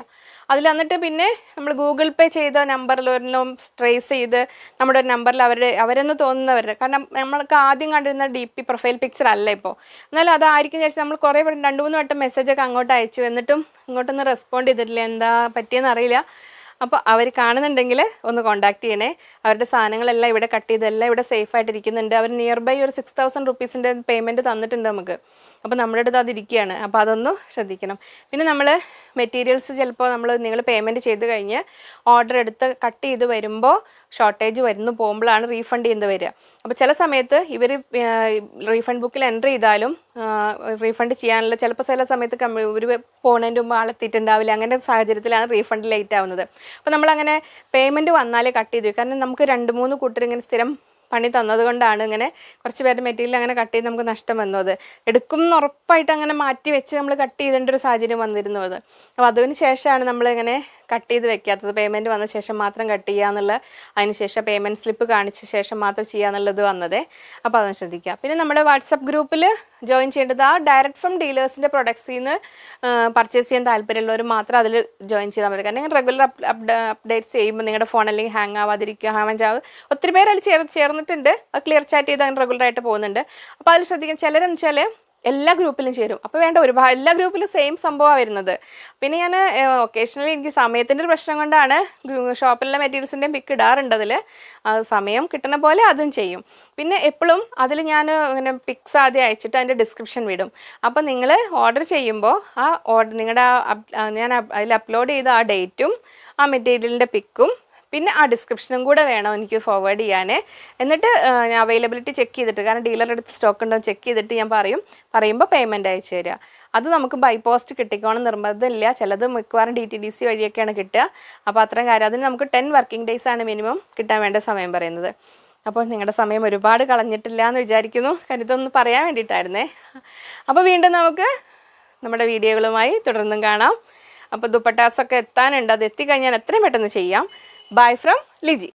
അതിൽ എന്നിട്ട് പിന്നെ നമ്മൾ ഗൂഗിൾ പേ ചെയ്ത നമ്പറിൽ ഒരെണ്ണം ട്രേസ് ചെയ്ത് നമ്മുടെ ഒരു നമ്പറിൽ അവരുടെ അവരെന്ന് തോന്നുന്നവരുടെ, കാരണം നമ്മൾക്ക് ആദ്യം കണ്ടിരുന്ന ഡി പി പ്രൊഫൈൽ പിക്ചർ അല്ല ഇപ്പോൾ. എന്നാലും അതായിരിക്കും ശേഷം നമ്മൾ കുറേ രണ്ട് മൂന്ന് വട്ടം മെസ്സേജൊക്കെ അങ്ങോട്ട് അയച്ചു, എന്നിട്ടും ഇങ്ങോട്ടൊന്നും റെസ്പോണ്ട് ചെയ്തിട്ടില്ല. എന്താ പറ്റിയെന്ന് അറിയില്ല. അപ്പോൾ അവർ കാണുന്നുണ്ടെങ്കിൽ ഒന്ന് കോൺടാക്ട് ചെയ്യണേ. അവരുടെ സാധനങ്ങളെല്ലാം ഇവിടെ കട്ട് ചെയ്തെല്ലാം ഇവിടെ സേഫ് ആയിട്ടിരിക്കുന്നുണ്ട്. അവർ നിയർ ബൈ ഒരു സിക്സ് തൗസൻഡ് റുപ്പീസിൻ്റെ പേയ്മെൻറ്റ് തന്നിട്ടുണ്ട് നമുക്ക്. അപ്പോൾ നമ്മുടെ അടുത്ത് അതിരിക്കുകയാണ്. അപ്പോൾ അതൊന്ന് ശ്രദ്ധിക്കണം. പിന്നെ നമ്മൾ മെറ്റീരിയൽസ് ചിലപ്പോൾ നമ്മൾ നിങ്ങൾ പേയ്മെൻറ്റ് ചെയ്ത് കഴിഞ്ഞ് ഓർഡർ എടുത്ത് കട്ട് ചെയ്ത് വരുമ്പോൾ ഷോർട്ടേജ് വരുന്നു പോകുമ്പോഴാണ് റീഫണ്ട് ചെയ്യുന്നത് വരിക. അപ്പോൾ ചില സമയത്ത് ഇവർ റീഫണ്ട് ബുക്കിൽ എൻട്രി ചെയ്താലും റീഫണ്ട് ചെയ്യാനുള്ള ചിലപ്പോൾ ചില സമയത്ത് ഒരു പോണതിൻ്റെ മുമ്പ് ആളെത്തിയിട്ടുണ്ടാവില്ല. അങ്ങനെ സാഹചര്യത്തിലാണ് റീഫണ്ട് ലേറ്റ് ആവുന്നത്. അപ്പോൾ നമ്മളങ്ങനെ പേയ്മെൻറ്റ് വന്നാലേ കട്ട് ചെയ്തു. കാരണം നമുക്ക് രണ്ട് മൂന്ന് കൂട്ടർ ഇങ്ങനെ സ്ഥിരം പണി തന്നതുകൊണ്ടാണ് ഇങ്ങനെ കുറച്ച് പേരുടെ മെറ്റീരിയൽ അങ്ങനെ കട്ട് ചെയ്ത് നമുക്ക് നഷ്ടം വന്നത്. എടുക്കും എന്ന് ഉറപ്പായിട്ട് അങ്ങനെ മാറ്റി വെച്ച് നമ്മൾ കട്ട് ചെയ്തേണ്ട ഒരു സാഹചര്യം വന്നിരുന്നത്. അപ്പോൾ അതിന് ശേഷമാണ് നമ്മളിങ്ങനെ കട്ട് ചെയ്ത് വെക്കാത്തത്. പേയ്മെൻറ്റ് വന്ന ശേഷം മാത്രം കട്ട് ചെയ്യുക എന്നുള്ള, അതിന് ശേഷം പേയ്മെൻറ്റ് സ്ലിപ്പ് കാണിച്ച ശേഷം മാത്രം ചെയ്യുക എന്നുള്ളത് വന്നത്. അപ്പോൾ അതൊന്ന് ശ്രദ്ധിക്കുക. പിന്നെ നമ്മുടെ വാട്സപ്പ് ഗ്രൂപ്പിൽ ജോയിൻ ചെയ്യേണ്ടത് ആ ഡയറക്റ്റ് ഫ്രം ഡീലേഴ്സിൻ്റെ പ്രൊഡക്ട്സിൽ നിന്ന് പർച്ചേസ് ചെയ്യാൻ താല്പര്യമുള്ളവർ മാത്രം അതിൽ ജോയിൻ ചെയ്താൽ മതി. കാരണം റെഗുലർ അപ്ഡേറ്റ്സ് ചെയ്യുമ്പോൾ നിങ്ങളുടെ ഫോൺ അല്ലെങ്കിൽ ഹാങ് ആവാതിരിക്കുക, ഹാങ് ആവ് ഒത്തിരി പേര് അതിൽ ചേർ ചേർന്നിട്ടുണ്ട്. അത് ക്ലിയർ ചാറ്റ് ചെയ്ത് അങ്ങനെ റെഗുലറായിട്ട് പോകുന്നുണ്ട്. അപ്പോൾ അതിൽ ശ്രദ്ധിക്കുക. ചിലരെന്ന് വെച്ചാൽ എല്ലാ ഗ്രൂപ്പിലും ചേരും. അപ്പോൾ വേണ്ട ഒരുപാട് എല്ലാ ഗ്രൂപ്പിലും സെയിം സംഭവമാണ് വരുന്നത്. പിന്നെ ഞാൻ ഒക്കേഷണലി എനിക്ക് സമയത്തിൻ്റെ ഒരു പ്രശ്നം കൊണ്ടാണ് ഷോപ്പിലെ മെറ്റീരിയൽസിൻ്റെയും പിക്ക് ഇടാറുണ്ട്. അതിൽ സമയം കിട്ടുന്ന പോലെ അതും ചെയ്യും. പിന്നെ എപ്പോഴും അതിൽ ഞാൻ ഇങ്ങനെ പിക്സ് ആദ്യം അയച്ചിട്ട് അതിൻ്റെ ഡിസ്ക്രിപ്ഷൻ വിടും. അപ്പോൾ നിങ്ങൾ ഓർഡർ ചെയ്യുമ്പോൾ ആ ഓർഡർ നിങ്ങളുടെ ഞാൻ അതിൽ അപ്ലോഡ് ചെയ്ത ആ ഡേറ്റും ആ മെറ്റീരിയലിൻ്റെ പിക്കും പിന്നെ ആ ഡിസ്ക്രിപ്ഷനും കൂടെ വേണം എനിക്ക് ഫോർവേഡ് ചെയ്യാൻ. എന്നിട്ട് ഞാൻ അവൈലബിലിറ്റി ചെക്ക് ചെയ്തിട്ട്, കാരണം ഡീലറുടെ അടുത്ത് സ്റ്റോക്ക് ഉണ്ടോ ചെക്ക് ചെയ്തിട്ട് ഞാൻ പറയും. പറയുമ്പോൾ പേയ്മെൻറ്റ് അയച്ചു തരിക. അത് നമുക്ക് ബൈ പോസ്റ്റ് കിട്ടിക്കോണം നിർബന്ധമില്ല. ചിലത് മിക്കവാറും ഡി ടി ഡി സി വഴിയൊക്കെയാണ് കിട്ടുക. അപ്പോൾ അത്രയും കാര്യം അതിന് നമുക്ക് ടെൻ വർക്കിംഗ് ഡേയ്സ് ആണ് മിനിമം കിട്ടാൻ വേണ്ട സമയം പറയുന്നത്. അപ്പോൾ നിങ്ങളുടെ സമയം ഒരുപാട് കളഞ്ഞിട്ടില്ല എന്ന് വിചാരിക്കുന്നു. കാരണം ഇതൊന്ന് പറയാൻ വേണ്ടിയിട്ടായിരുന്നേ. അപ്പോൾ വീണ്ടും നമുക്ക് നമ്മുടെ വീഡിയോകളുമായി തുടർന്നും കാണാം. അപ്പോൾ ദുപ്പട്ടാസൊക്കെ എത്താനുണ്ട്. അത് എത്തിക്കഴിഞ്ഞാൽ എത്രയും പെട്ടെന്ന് ചെയ്യാം. Bye from Liji.